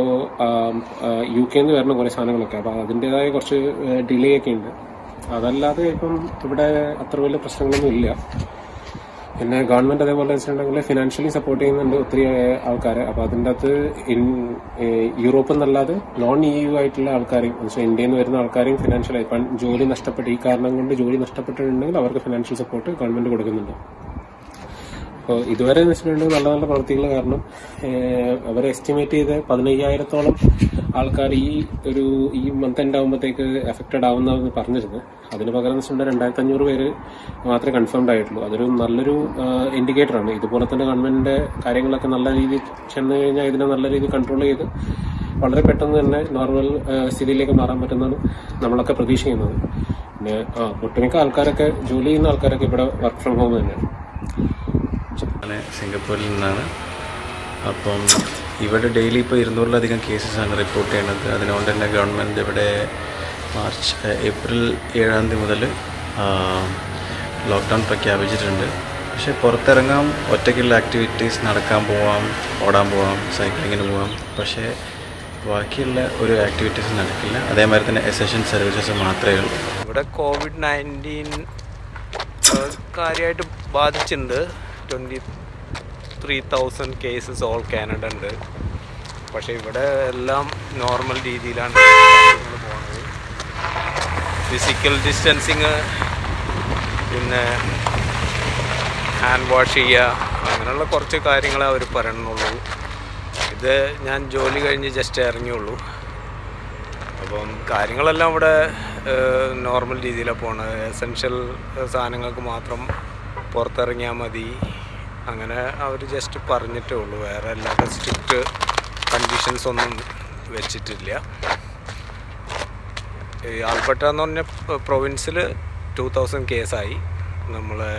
UK നിന്ന് വരുന്ന കുറേ സാധനങ്ങളൊക്കെ, അപ്പോൾ അതിൻ്റെതായ കുറച്ച് ഡിലേ ഒക്കെ ഉണ്ട്. അതല്ലാതെ ഇപ്പം ഇവിടെ അത്ര വലിയ പ്രശ്നങ്ങളൊന്നും ഇല്ല. പിന്നെ ഗവൺമെന്റ് അതേപോലെ വെച്ചിട്ടുണ്ടെങ്കിൽ ഫിനാൻഷ്യലി സപ്പോർട്ട് ചെയ്യുന്നുണ്ട് ഒത്തിരി ആൾക്കാരെ. അപ്പോൾ അതിൻ്റെ അകത്ത് യൂറോപ്പിൽ നിന്നല്ലാതെ നോൺ EU ആയിട്ടുള്ള ആൾക്കാരെയും, എന്നുവെച്ചാൽ ഇന്ത്യയിൽ നിന്ന് വരുന്ന ആൾക്കാരെയും ഫിനാൻഷ്യലായി ഇപ്പം ജോലി നഷ്ടപ്പെട്ട് ഈ കാരണം കൊണ്ട് ജോലി നഷ്ടപ്പെട്ടിട്ടുണ്ടെങ്കിൽ അവർക്ക് ഫിനാൻഷ്യൽ സപ്പോർട്ട് ഗവൺമെന്റ് കൊടുക്കുന്നുണ്ട്. അപ്പോൾ ഇതുവരെ എന്ന് വെച്ചിട്ടുണ്ടെങ്കിൽ നല്ല നല്ല പ്രവൃത്തികൾ കാരണം അവർ എസ്റ്റിമേറ്റ് ചെയ്ത് 15,000-ഓളം ആൾക്കാർ ഈ മന്ത് എൻഡ് ആകുമ്പോഴത്തേക്ക് എഫക്റ്റഡ് ആവുന്നതെന്ന് പറഞ്ഞിരുന്നു. അതിന് പകരം എന്ന് വെച്ചിട്ടുണ്ടെങ്കിൽ 2,500 പേര് മാത്രമേ കൺഫേംഡ് ആയിട്ടുള്ളൂ. അതൊരു നല്ലൊരു ഇൻഡിക്കേറ്ററാണ്. ഇതുപോലെ തന്നെ ഗവൺമെന്റിന്റെ കാര്യങ്ങളൊക്കെ നല്ല രീതിയിൽ ചെന്ന് കഴിഞ്ഞാൽ ഇതിനെ നല്ല രീതിയിൽ കൺട്രോൾ ചെയ്ത് വളരെ പെട്ടെന്ന് തന്നെ നോർമൽ സ്ഥിതിയിലേക്ക് മാറാൻ പറ്റുന്നതാണ് നമ്മളൊക്കെ പ്രതീക്ഷിക്കുന്നത്. പിന്നെ ഒട്ടുമിക്ക ആൾക്കാരൊക്കെ ജോലി ചെയ്യുന്ന ആൾക്കാരൊക്കെ ഇവിടെ വർക്ക് ഫ്രം ഹോം തന്നെയാണ്. സിംഗപ്പൂരിൽ നിന്നാണ്. അപ്പം ഇവിടെ ഡെയിലി ഇപ്പോൾ 200-ലധികം കേസസാണ് റിപ്പോർട്ട് ചെയ്യുന്നത്. അതുകൊണ്ട് തന്നെ ഗവൺമെൻറ് ഇവിടെ ഏപ്രിൽ 7-ാം തീയതി മുതൽ ലോക്ക്ഡൗൺ പ്രഖ്യാപിച്ചിട്ടുണ്ട്. പക്ഷേ പുറത്തിറങ്ങാം, ഒറ്റയ്ക്കുള്ള ആക്ടിവിറ്റീസ്, നടക്കാൻ പോവാം, ഓടാൻ പോവാം, സൈക്ലിങ്ങിന് പോവാം. പക്ഷേ ബാക്കിയുള്ള ഒരു ആക്ടിവിറ്റീസ് നടക്കില്ല. അതേമാതിരി തന്നെ എസെൻഷ്യൽ സർവീസസ് മാത്രമേ ഉള്ളൂ. ഇവിടെ COVID-19 കാര്യമായിട്ട് ബാധിച്ചിട്ടുണ്ട്. 23,000 കേസസ് ഓൾ കാനഡ ഉണ്ട്. പക്ഷേ ഇവിടെ എല്ലാം നോർമൽ രീതിയിലാണ് പോകുന്നത്. ഫിസിക്കൽ ഡിസ്റ്റൻസിങ്, പിന്നെ ഹാൻഡ് വാഷ് ചെയ്യുക, അങ്ങനെയുള്ള കുറച്ച് കാര്യങ്ങളെ അവർ പറയണുള്ളൂ. ഇത് ഞാൻ ജോലി കഴിഞ്ഞ് ജസ്റ്റ് ഇറങ്ങിയുള്ളൂ. അപ്പം കാര്യങ്ങളെല്ലാം ഇവിടെ നോർമൽ രീതിയിലാണ് പോകുന്നത്. എസെൻഷ്യൽ സാധനങ്ങൾക്ക് മാത്രം പുറത്തിറങ്ങിയാൽ മതി, അങ്ങനെ അവർ ജസ്റ്റ് പറഞ്ഞിട്ടേ ഉള്ളൂ. വേറെ അല്ലാതെ സ്ട്രിക്റ്റ് കണ്ടീഷൻസ് ഒന്നും വെച്ചിട്ടില്ല. ഈ ആൽബർട്ട എന്ന് പറഞ്ഞ പ്രൊവിൻസിൽ 2,000 കേസായി. നമ്മളെ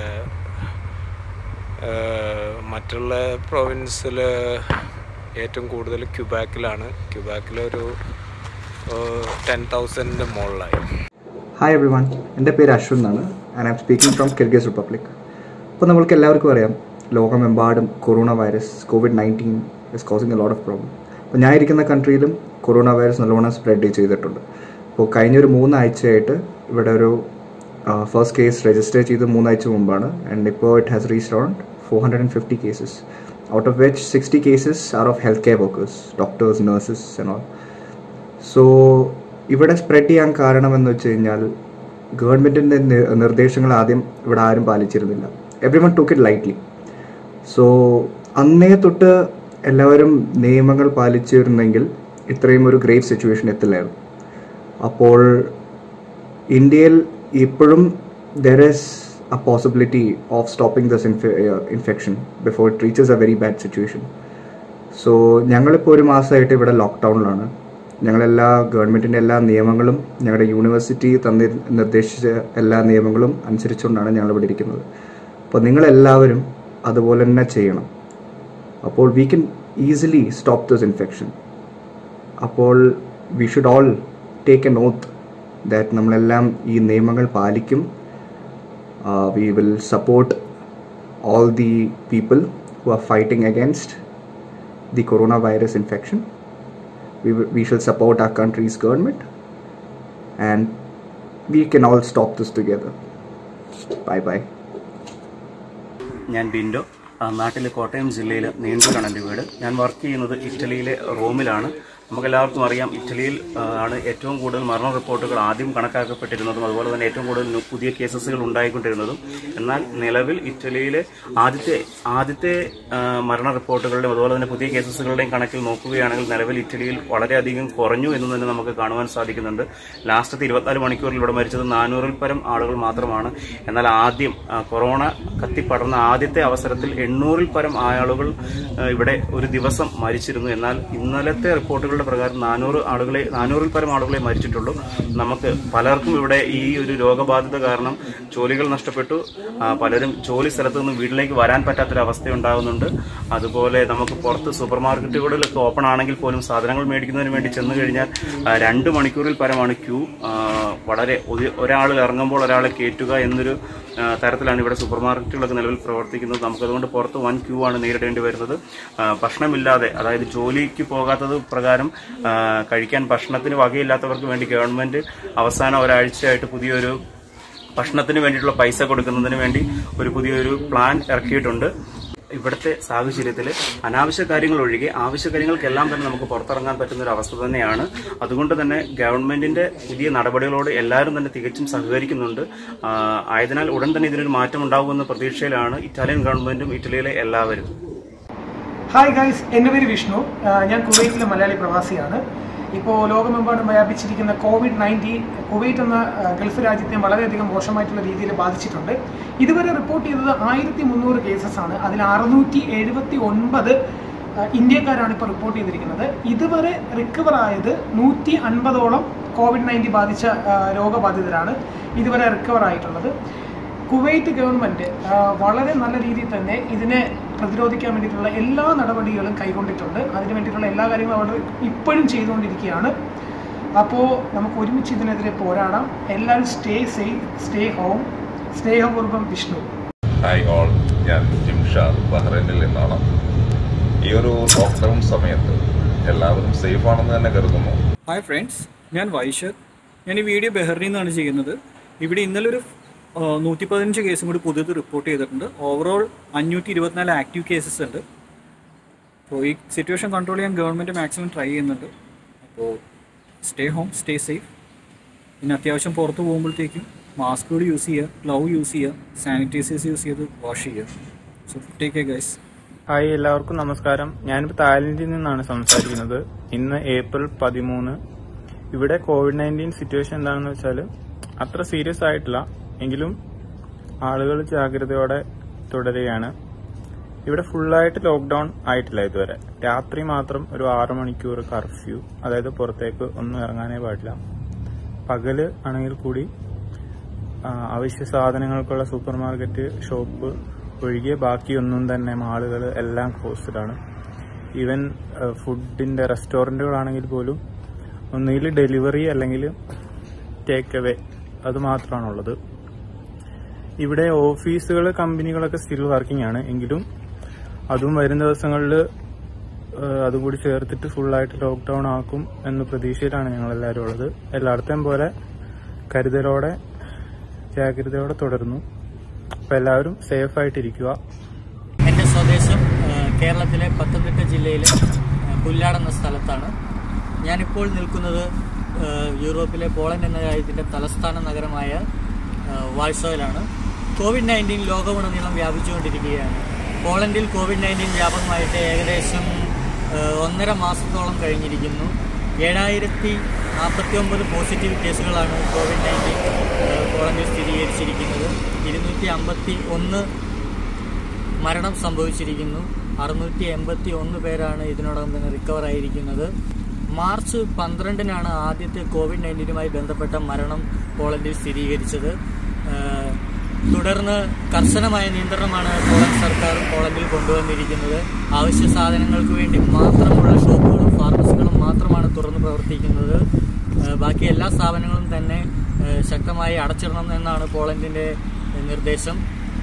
മറ്റുള്ള പ്രൊവിൻസിൽ ഏറ്റവും കൂടുതൽ ക്യൂബാക്കിലാണ്. ക്യൂബാക്കിലൊരു 10,000 മുകളിലായി. ഹായ് എവ്രി വൺ, എൻ്റെ പേര് അശ്വിൻ എന്നാണ്. And I am speaking from Kyrgyz Republic. അപ്പോൾ നമ്മൾക്ക് എല്ലാവർക്കും അറിയാം, ലോകമെമ്പാടും corona virus COVID-19 is causing a lot of problem. അപ്പോൾ ഞാൻ ഇരിക്കുന്ന കൺട്രിയിലും കൊറോണ വൈറസ് നല്ലോണം സ്പ്രെഡ് ചെയ്തിട്ടുണ്ട്. അപ്പോൾ കഴിഞ്ഞൊരു 3 ആഴ്ചയായിട്ട് ഇവിടെ ഒരു ഫസ്റ്റ് കേസ് രജിസ്റ്റർ ചെയ്ത് 3 ആഴ്ച മുമ്പാണ്. ആൻഡ് ഇപ്പോൾ it has reached around 450 cases, out of which 60 cases are of healthcare workers, doctors, nurses and all. So ഇവിടെ സ്പ്രെഡ് ചെയ്യാൻ കാരണമെന്ന് വെച്ച് കഴിഞ്ഞാൽ ഗവൺമെൻറ്റിൻ്റെ നിർദ്ദേശങ്ങൾ ആദ്യം ഇവിടെ ആരും പാലിച്ചിരുന്നില്ല. Everyone took it lightly. So അന്നേ തൊട്ട് എല്ലാവരും നിയമങ്ങൾ പാലിച്ചിരുന്നെങ്കിൽ ഇത്രയും ഒരു ഗ്രേവ് സിറ്റുവേഷൻ എത്തില്ലായിരുന്നു. അപ്പോൾ ഇന്ത്യയിൽ ഇപ്പോഴും there is a possibility of stopping this infection before it reaches a very bad situation. So ഞങ്ങളിപ്പോൾ 1 മാസമായിട്ട് ഇവിടെ ലോക്ക്ഡൗണിലാണ്. ഞങ്ങളെല്ലാ ഗവൺമെൻറ്റിൻ്റെ എല്ലാ നിയമങ്ങളും, ഞങ്ങളുടെ യൂണിവേഴ്സിറ്റി നിർദ്ദേശിച്ച എല്ലാ നിയമങ്ങളും അനുസരിച്ചുകൊണ്ടാണ് ഞങ്ങളിവിടെ ഇരിക്കുന്നത്. അപ്പോൾ നിങ്ങളെല്ലാവരും അതുപോലെ തന്നെ ചെയ്യണം. അപ്പോൾ we can easily stop this infection. അപ്പോൾ we should all take an oath that നമ്മളെല്ലാം ഈ നിയമങ്ങൾ പാലിക്കും. We will support all the people who are fighting against the coronavirus infection. We shall support our country's government and we can all stop this together. Bye bye. ഞാൻ ബിൻഡോ, നാട്ടിലെ കോട്ടയം ജില്ലയിൽ നീണ്ടൂരാണ് എൻ്റെ വീട്. ഞാൻ വർക്ക് ചെയ്യുന്നത് ഇറ്റലിയിലെ റോമിലാണ്. നമുക്കെല്ലാവർക്കും അറിയാം ഇറ്റലിയിൽ ആണ് ഏറ്റവും കൂടുതൽ മരണ റിപ്പോർട്ടുകൾ ആദ്യം കണക്കാക്കപ്പെട്ടിരുന്നതും അതുപോലെ തന്നെ ഏറ്റവും കൂടുതൽ പുതിയ കേസസുകൾ ഉണ്ടായിക്കൊണ്ടിരുന്നതും. എന്നാൽ നിലവിൽ ഇറ്റലിയിലെ ആദ്യത്തെ മരണ റിപ്പോർട്ടുകളുടെയും അതുപോലെ തന്നെ പുതിയ കേസസുകളുടെയും കണക്കിൽ നോക്കുകയാണെങ്കിൽ നിലവിൽ ഇറ്റലിയിൽ വളരെയധികം കുറഞ്ഞു എന്ന് തന്നെ നമുക്ക് കാണുവാൻ സാധിക്കുന്നുണ്ട്. ലാസ്റ്റത്തെ 24 മണിക്കൂറിൽ ഇവിടെ മരിച്ചത് 400-ൽ പരം ആളുകൾ മാത്രമാണ്. എന്നാൽ ആദ്യം കൊറോണ കത്തിപ്പടർന്ന ആദ്യത്തെ അവസരത്തിൽ 800-ൽ പരം ആളുകൾ ഇവിടെ ഒരു ദിവസം മരിച്ചിരുന്നു. എന്നാൽ ഇന്നലത്തെ റിപ്പോർട്ടുകളുടെ പ്രകാരം 400-ൽ പരം ആളുകളെ മരിച്ചിട്ടുള്ളൂ. നമുക്ക് പലർക്കും ഇവിടെ ഈ ഒരു രോഗബാധിത കാരണം ജോലികൾ നഷ്ടപ്പെട്ടു. പലരും ജോലി സ്ഥലത്ത് നിന്നും വീട്ടിലേക്ക് വരാൻ പറ്റാത്തൊരവസ്ഥ ഉണ്ടാകുന്നുണ്ട്. അതുപോലെ നമുക്ക് പുറത്ത് സൂപ്പർ മാർക്കറ്റുകളിലൊക്കെ ഓപ്പൺ ആണെങ്കിൽ പോലും സാധനങ്ങൾ മേടിക്കുന്നതിന് വേണ്ടി ചെന്ന് കഴിഞ്ഞാൽ 2 മണിക്കൂറിൽ പരമാണ് ക്യൂ. വളരെ ഒരാൾ ഇറങ്ങുമ്പോൾ ഒരാളെ കയറ്റുക എന്നൊരു തരത്തിലാണ് ഇവിടെ സൂപ്പർ മാർക്കറ്റുകളൊക്കെ നിലവിൽ പ്രവർത്തിക്കുന്നത്. നമുക്കതുകൊണ്ട് പുറത്ത് വൻ ക്യൂ ആണ് നേരിടേണ്ടി വരുന്നത്. ഭക്ഷണമില്ലാതെ, അതായത് ജോലിക്ക് പോകാത്തത് പ്രകാരം കഴിക്കാൻ ഭക്ഷണത്തിന് വകയില്ലാത്തവർക്ക് വേണ്ടി ഗവൺമെന്റ് അവസാന ഒരാഴ്ചയായിട്ട് പുതിയൊരു ഭക്ഷണത്തിന് വേണ്ടിയിട്ടുള്ള പൈസ കൊടുക്കുന്നതിന് വേണ്ടി ഒരു പുതിയൊരു പ്ലാൻ ഇറക്കിയിട്ടുണ്ട്. ഇവിടുത്തെ സാഹചര്യത്തിൽ അനാവശ്യ കാര്യങ്ങൾ ഒഴികെ ആവശ്യ കാര്യങ്ങൾക്കെല്ലാം തന്നെ നമുക്ക് പുറത്തിറങ്ങാൻ പറ്റുന്ന ഒരു അവസ്ഥ തന്നെയാണ്. അതുകൊണ്ട് തന്നെ ഗവൺമെന്റിന്റെ പുതിയ നടപടികളോട് എല്ലാവരും തന്നെ തികച്ചും സഹകരിക്കുന്നുണ്ട്. ആയതിനാൽ ഉടൻ തന്നെ ഇതിനൊരു മാറ്റം ഉണ്ടാകുമെന്ന പ്രതീക്ഷയിലാണ് ഇറ്റാലിയൻ ഗവൺമെന്റും ഇറ്റലിയിലെ എല്ലാവരും. ഹായ് ഗൈസ്, എൻ്റെ പേര് വിഷ്ണു. ഞാൻ കുവൈറ്റിലെ മലയാളി പ്രവാസിയാണ്. ഇപ്പോൾ ലോകമെമ്പാടും വ്യാപിച്ചിരിക്കുന്ന COVID-19 കുവൈറ്റ് എന്ന ഗൾഫ് രാജ്യത്തെ വളരെയധികം മോശമായിട്ടുള്ള രീതിയിൽ ബാധിച്ചിട്ടുണ്ട്. ഇതുവരെ റിപ്പോർട്ട് ചെയ്തത് 1300 കേസസ് ആണ്. അതിൽ 679 ഇന്ത്യക്കാരാണ് ഇപ്പോൾ റിപ്പോർട്ട് ചെയ്തിരിക്കുന്നത്. ഇതുവരെ റിക്കവർ ആയത് 150ഓളം COVID-19 ബാധിച്ച രോഗബാധിതരാണ് ഇതുവരെ റിക്കവർ ആയിട്ടുള്ളത്. കുവൈറ്റ് ഗവൺമെൻറ് വളരെ നല്ല രീതിയിൽ തന്നെ ഇതിനെ പ്രതിരോധിക്കാൻ വേണ്ടിയിട്ടുള്ള എല്ലാ നടപടികളും കൈക്കൊണ്ടിട്ടുണ്ട്. അതിന് വേണ്ടിയിട്ടുള്ള എല്ലാ കാര്യങ്ങളും അവർ ഇപ്പോഴും ചെയ്തുകൊണ്ടിരിക്കുകയാണ്. അപ്പോൾ നമുക്ക് ഒരുമിച്ച് ഇതിനെതിരെ പോരാടാം. എല്ലാവരും സ്റ്റേ സേഫ്, സ്റ്റേ ഹോം. സ്നേഹപൂർവ്വം വിഷ്ണു. ഹായ് ഓൾ, ഞാൻ ജിംഷാദ് ബഹ്റൈനിൽ നിന്നാണ്. ഈ ഒരു ലോക്ക്ഡൗൺ സമയത്ത് എല്ലാവരും സേഫ് ആണെന്ന് തന്നെ കരുതുന്നു. ഹായ് ഫ്രണ്ട്സ്, ഞാൻ വൈശർ. ഞാൻ ഈ വീഡിയോ ബഹ്റൈനിൽ നിന്നാണ് ചെയ്യുന്നത്. ഇവിടെ ഇന്നലെ ഒരു 115 കേസും കൂടി പുതിയത് റിപ്പോർട്ട് ചെയ്തിട്ടുണ്ട്. ഓവറോൾ 524 ആക്റ്റീവ് കേസസ് ഉണ്ട്. അപ്പോൾ ഈ സിറ്റുവേഷൻ കൺട്രോൾ ചെയ്യാൻ ഗവൺമെൻറ് മാക്സിമം ട്രൈ ചെയ്യുന്നുണ്ട്. അപ്പോൾ സ്റ്റേ ഹോം, സ്റ്റേ സേഫ്. പിന്നെ അത്യാവശ്യം പുറത്ത് പോകുമ്പോഴത്തേക്കും മാസ്കുകൾ യൂസ് ചെയ്യുക, ഗ്ലൗ യൂസ് ചെയ്യുക, സാനിറ്റൈസേഴ്സ് യൂസ് ചെയ്ത് വാഷ് ചെയ്യുക. So take care guys. Hi, എല്ലാവർക്കും നമസ്കാരം. ഞാനിപ്പോൾ തായ്ലൻഡിൽ നിന്നാണ് സംസാരിക്കുന്നത്. ഇന്ന് ഏപ്രിൽ 13. ഇവിടെ COVID-19 സിറ്റുവേഷൻ എന്താണെന്ന് വെച്ചാൽ അത്ര സീരിയസ് ആയിട്ടില്ല, എങ്കിലും ആളുകൾ ജാഗ്രതയോടെ തുടരുകയാണ്. ഇവിടെ ഫുള്ളായിട്ട് ലോക്ക്ഡൗൺ ആയിട്ടില്ല ഇതുവരെ. രാത്രി മാത്രം ഒരു 6 മണിക്കൂർ കർഫ്യൂ, അതായത് പുറത്തേക്ക് ഒന്നും ഇറങ്ങാനേ പാടില്ല. പകല് ആണെങ്കിൽ കൂടി അവശ്യ സാധനങ്ങൾക്കുള്ള സൂപ്പർ മാർക്കറ്റ്, ഷോപ്പ് ഒഴികെ ബാക്കിയൊന്നും തന്നെ മാളുകൾ എല്ലാം ക്ലോസ്ഡാണ്. ഈവൻ ഫുഡിന്റെ റെസ്റ്റോറൻറ്റുകളാണെങ്കിൽ പോലും ഒന്നുകിൽ ഡെലിവറി അല്ലെങ്കിൽ ടേക്ക് അവേ, അത് മാത്രമാണുള്ളത്. ഇവിടെ ഓഫീസുകൾ, കമ്പനികളൊക്കെ സ്റ്റിൽ വർക്കിംഗ് ആണ്. എങ്കിലും അതും വരും ദിവസങ്ങളിൽ അതും കൂടി ചേർത്തിട്ട് ഫുള്ളായിട്ട് ലോക്ക്ഡൗൺ ആക്കും എന്ന പ്രതീക്ഷയിലാണ് ഞങ്ങളെല്ലാവരും ഉള്ളത്. എല്ലായിടത്തെയും പോലെ കരുതലോടെ, ജാഗ്രതയോടെ തുടരുന്നു. അപ്പോൾ എല്ലാവരും സേഫായിട്ടിരിക്കുക. എൻ്റെ സ്വദേശം കേരളത്തിലെ പത്തനംതിട്ട ജില്ലയിലെ പുല്ലാട് എന്ന സ്ഥലത്താണ്. ഞാനിപ്പോൾ നിൽക്കുന്നത് യൂറോപ്പിലെ പോളണ്ട് എന്ന രാജ്യത്തിൻ്റെ തലസ്ഥാന നഗരമായ വാഴ്സോയിലാണ്. COVID-19 ലോകമുടനീളം വ്യാപിച്ചുകൊണ്ടിരിക്കുകയാണ്. പോളണ്ടിൽ COVID-19 വ്യാപകമായിട്ട് ഏകദേശം 1.5 മാസത്തോളം കഴിഞ്ഞിരിക്കുന്നു. 7049 പോസിറ്റീവ് കേസുകളാണ് COVID-19 പോളണ്ടിൽ സ്ഥിരീകരിച്ചിരിക്കുന്നത്. 251 മരണം സംഭവിച്ചിരിക്കുന്നു. 681 പേരാണ് ഇതിനോടകം തന്നെ റിക്കവർ ആയിരിക്കുന്നത്. മാർച്ച് 12-നാണ് ആദ്യത്തെ COVID-19 ബന്ധപ്പെട്ട മരണം പോളണ്ടിൽ സ്ഥിരീകരിച്ചത്. തുടർന്ന് കർശനമായ നിയന്ത്രണമാണ് പോളണ്ട് സർക്കാർ പോളണ്ടിൽ കൊണ്ടുവന്നിരിക്കുന്നത്. അവശ്യ സാധനങ്ങൾക്ക് വേണ്ടി മാത്രമുള്ള ഷോപ്പുകളും ഫാർമസികളും മാത്രമാണ് തുറന്ന് പ്രവർത്തിക്കുന്നത്. ബാക്കി എല്ലാ സ്ഥാപനങ്ങളും തന്നെ ശക്തമായി അടച്ചിടണം എന്നാണ് പോളണ്ടിൻ്റെ നിർദ്ദേശം.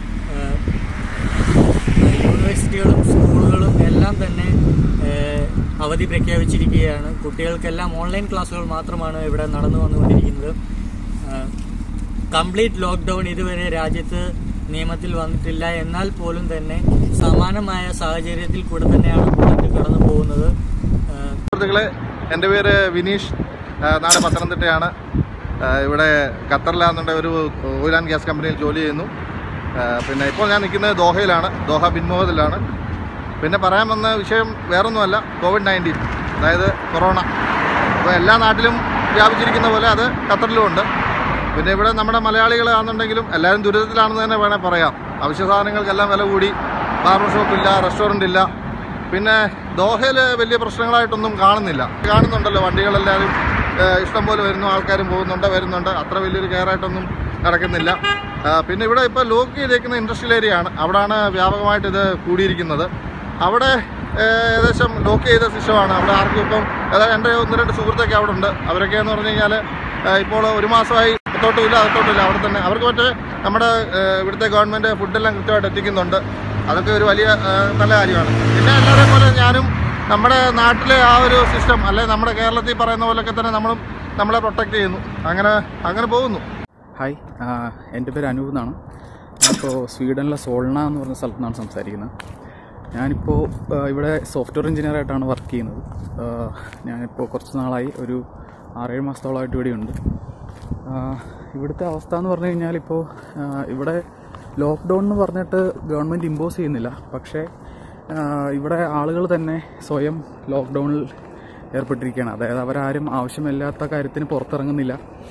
യൂണിവേഴ്സിറ്റികളും സ്കൂളുകളും എല്ലാം തന്നെ അവധി പ്രഖ്യാപിച്ചിരിക്കുകയാണ്. കുട്ടികൾക്കെല്ലാം ഓൺലൈൻ ക്ലാസ്സുകൾ മാത്രമാണ് ഇവിടെ നടന്നു വന്നുകൊണ്ടിരിക്കുന്നത്. കംപ്ലീറ്റ് ലോക്ക്ഡൗൺ ഇതുവരെ രാജ്യത്ത് നിയമത്തിൽ വന്നിട്ടില്ല. എന്നാൽ പോലും തന്നെ സമാനമായ സാഹചര്യത്തിൽ കൂടെ തന്നെയാണ് പോളണ്ട് കടന്നു പോകുന്നത്. സുഹൃത്തുക്കളെ, എൻ്റെ പേര് വിനീഷ്, നാട് പത്തനംതിട്ടയാണ്. ഇവിടെ ഖത്തറിലാണെന്നുണ്ട് ഒരു ഓയിൽ ആൻഡ് ഗ്യാസ് കമ്പനിയിൽ ജോലി ചെയ്യുന്നു. പിന്നെ ഇപ്പോൾ ഞാൻ നിൽക്കുന്നത് ദോഹയിലാണ്, ദോഹ ബിൻ മുഹമ്മദിലാണ്. പിന്നെ പറയാൻ വന്ന വിഷയം വേറൊന്നുമല്ല, COVID-19, അതായത് കൊറോണ. അപ്പോൾ എല്ലാ നാട്ടിലും വ്യാപിച്ചിരിക്കുന്ന പോലെ അത് ഖത്തറിലും ഉണ്ട്. പിന്നെ ഇവിടെ നമ്മുടെ മലയാളികളാണെന്നുണ്ടെങ്കിലും എല്ലാവരും ദുരിതത്തിലാണെന്ന് തന്നെ വേണേൽ പറയാം. അവശ്യ സാധനങ്ങൾക്കെല്ലാം വില കൂടി, ബാർബർ ഷോപ്പില്ല, റെസ്റ്റോറൻ്റ് ഇല്ല. പിന്നെ ദോഹയിൽ വലിയ പ്രശ്നങ്ങളായിട്ടൊന്നും കാണുന്നുണ്ടല്ലോ, വണ്ടികളെല്ലാവരും ഇഷ്ടംപോലെ വരുന്നു, ആൾക്കാരും വരുന്നുണ്ട്. അത്ര വലിയൊരു കെയറായിട്ടൊന്നും നടക്കുന്നില്ല. പിന്നെ ഇവിടെ ഇപ്പോൾ ലോക്ക് ചെയ്തേക്കുന്ന ഇൻഡസ്ട്രിയൽ ഏരിയ ആണ്, അവിടെയാണ് വ്യാപകമായിട്ട് ഇത് കൂടിയിരിക്കുന്നത്. അവിടെ ഏകദേശം ലോക്ക് ചെയ്ത സിസ്റ്റമാണ്. അവിടെ ആർക്കും ഇപ്പം അതായത് എൻ്റെ 1-2 സുഹൃത്തൊക്കെ അവിടെ ഉണ്ട്. അവരൊക്കെ എന്ന് പറഞ്ഞു കഴിഞ്ഞാൽ ഇപ്പോൾ 1 മാസമായി അകത്തോട്ടുമില്ല. അവിടെ തന്നെ അവർക്ക് മറ്റേ നമ്മുടെ ഇവിടുത്തെ ഗവൺമെൻറ് ഫുഡെല്ലാം കൃത്യമായിട്ട് എത്തിക്കുന്നുണ്ട്. അതൊക്കെ ഒരു വലിയ നല്ല കാര്യമാണ്. പിന്നെ എല്ലാവരെയും പോലെ ഞാനും നമ്മുടെ നാട്ടിലെ ആ ഒരു സിസ്റ്റം അല്ലെ നമ്മുടെ കേരളത്തിൽ പറയുന്ന പോലെയൊക്കെ തന്നെ നമ്മളെ പ്രൊട്ടക്റ്റ് ചെയ്യുന്നു. അങ്ങനെ പോകുന്നു. ഹായ്, എൻ്റെ പേര് അനൂപ് എന്നാണ്. ഞാനിപ്പോൾ സ്വീഡനിലെ സോൾണ എന്ന് പറഞ്ഞ സ്ഥലത്തു നിന്നാണ് സംസാരിക്കുന്നത്. ഞാനിപ്പോൾ ഇവിടെ സോഫ്റ്റ്വെയർ എഞ്ചിനീയറായിട്ടാണ് വർക്ക് ചെയ്യുന്നത്. ഞാനിപ്പോൾ കുറച്ച് നാളായി, ഒരു 6-7 മാസത്തോളമായിട്ട് ഇവിടെയുണ്ട്. ഇവിടുത്തെ അവസ്ഥ എന്ന് പറഞ്ഞു കഴിഞ്ഞാൽ ഇപ്പോൾ ഇവിടെ ലോക്ക്ഡൗൺ എന്ന് പറഞ്ഞിട്ട് ഗവൺമെൻറ് ഇമ്പോസ് ചെയ്യുന്നില്ല. പക്ഷേ ഇവിടെ ആളുകൾ തന്നെ സ്വയം ലോക്ക്ഡൗണിൽ ഏർപ്പെട്ടിരിക്കുകയാണ്. അതായത് അവരാരും ആവശ്യമില്ലാത്ത കാര്യത്തിന് പുറത്തിറങ്ങുന്നില്ല.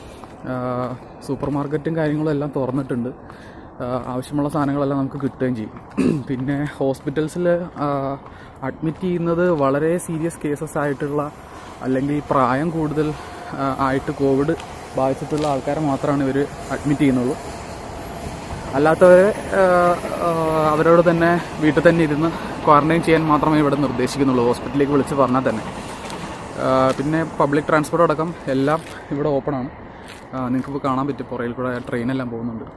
സൂപ്പർ മാർക്കറ്റും കാര്യങ്ങളും എല്ലാം തുറന്നിട്ടുണ്ട്. ആവശ്യമുള്ള സാധനങ്ങളെല്ലാം നമുക്ക് കിട്ടുകയും ചെയ്യും. പിന്നെ ഹോസ്പിറ്റൽസിൽ അഡ്മിറ്റ് ചെയ്യുന്നത് വളരെ സീരിയസ് കേസസ് ആയിട്ടുള്ള അല്ലെങ്കിൽ പ്രായം കൂടുതൽ ആയിട്ട് കോവിഡ് ബാധിച്ചിട്ടുള്ള ആൾക്കാരെ മാത്രമാണ് ഇവർ അഡ്മിറ്റ് ചെയ്യുന്നുള്ളൂ. അല്ലാത്തവരെ അവരോട് തന്നെ വീട്ടിൽ തന്നെ ഇരുന്ന് ക്വാറന്റൈൻ ചെയ്യാൻ മാത്രമേ ഇവിടെ നിർദ്ദേശിക്കുന്നുള്ളൂ, ഹോസ്പിറ്റലിലേക്ക് വിളിച്ച് പറഞ്ഞാൽ തന്നെ. പിന്നെ പബ്ലിക് ട്രാൻസ്പോർട്ട് അടക്കം എല്ലാം ഇവിടെ ഓപ്പണാണ്. നിങ്ങൾക്കിപ്പോൾ കാണാൻ പറ്റും, പുറകിൽ കൂടെ ട്രെയിനെല്ലാം പോകുന്നുണ്ട്.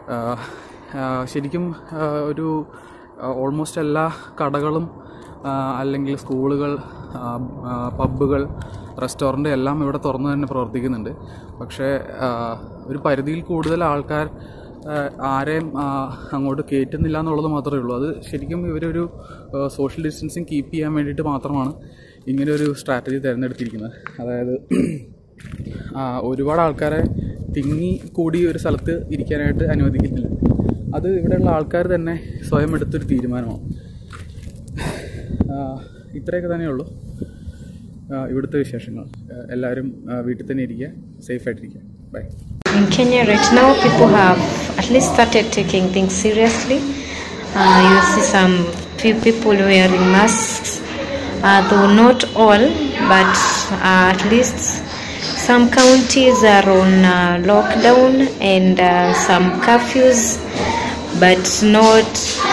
ശരിക്കും ഒരു ഓൾമോസ്റ്റ് എല്ലാ കടകളും അല്ലെങ്കിൽ സ്കൂളുകൾ, പബ്ബുകൾ, റെസ്റ്റോറൻറ്റ് എല്ലാം ഇവിടെ തുറന്ന് തന്നെ പ്രവർത്തിക്കുന്നുണ്ട്. പക്ഷേ ഒരു പരിധിയിൽ കൂടുതൽ ആൾക്കാർ ആരെയും അങ്ങോട്ട് കയറ്റുന്നില്ല എന്നുള്ളത് മാത്രമേ ഉള്ളൂ. അത് ശരിക്കും ഇവരൊരു സോഷ്യൽ ഡിസ്റ്റൻസിങ് കീപ്പ് ചെയ്യാൻ വേണ്ടിയിട്ട് മാത്രമാണ് ഇങ്ങനെ ഒരു സ്ട്രാറ്റജി തിരഞ്ഞെടുത്തിരിക്കുന്നത്. അതായത് ഒരുപാട് ആൾക്കാരെ തിങ്ങി കൂടി ഒരു സ്ഥലത്ത് ഇരിക്കാനായിട്ട് അനുവദിക്കുന്നില്ല. അത് ഇവിടെയുള്ള ആൾക്കാർ തന്നെ സ്വയം എടുത്തൊരു തീരുമാനമാണ്. ഇത്രയൊക്കെ തന്നെയുള്ളൂ ഇവിടുത്തെ വിശേഷങ്ങൾ. എല്ലാവരും വീട്ടിൽ തന്നെ ഇരിക്കുക, സേഫായിട്ടിരിക്കുക. Bye. In Kenya right now, people have at least started taking things seriously. You see some few people wearing masks, though not all, but at least some counties are on lockdown and some curfews, but not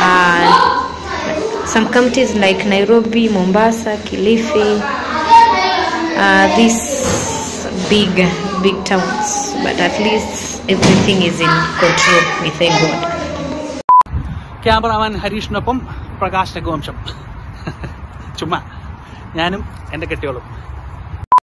some counties like Nairobi, Mombasa, Kilifi, these big towns, but at least everything is in control, we thank God. Cameraman ഹരീഷിനൊപ്പം പ്രകാശ് രഘുവംശം. ചുമ്മാ ഞാനും എൻ്റെ കെട്ടിയോളും.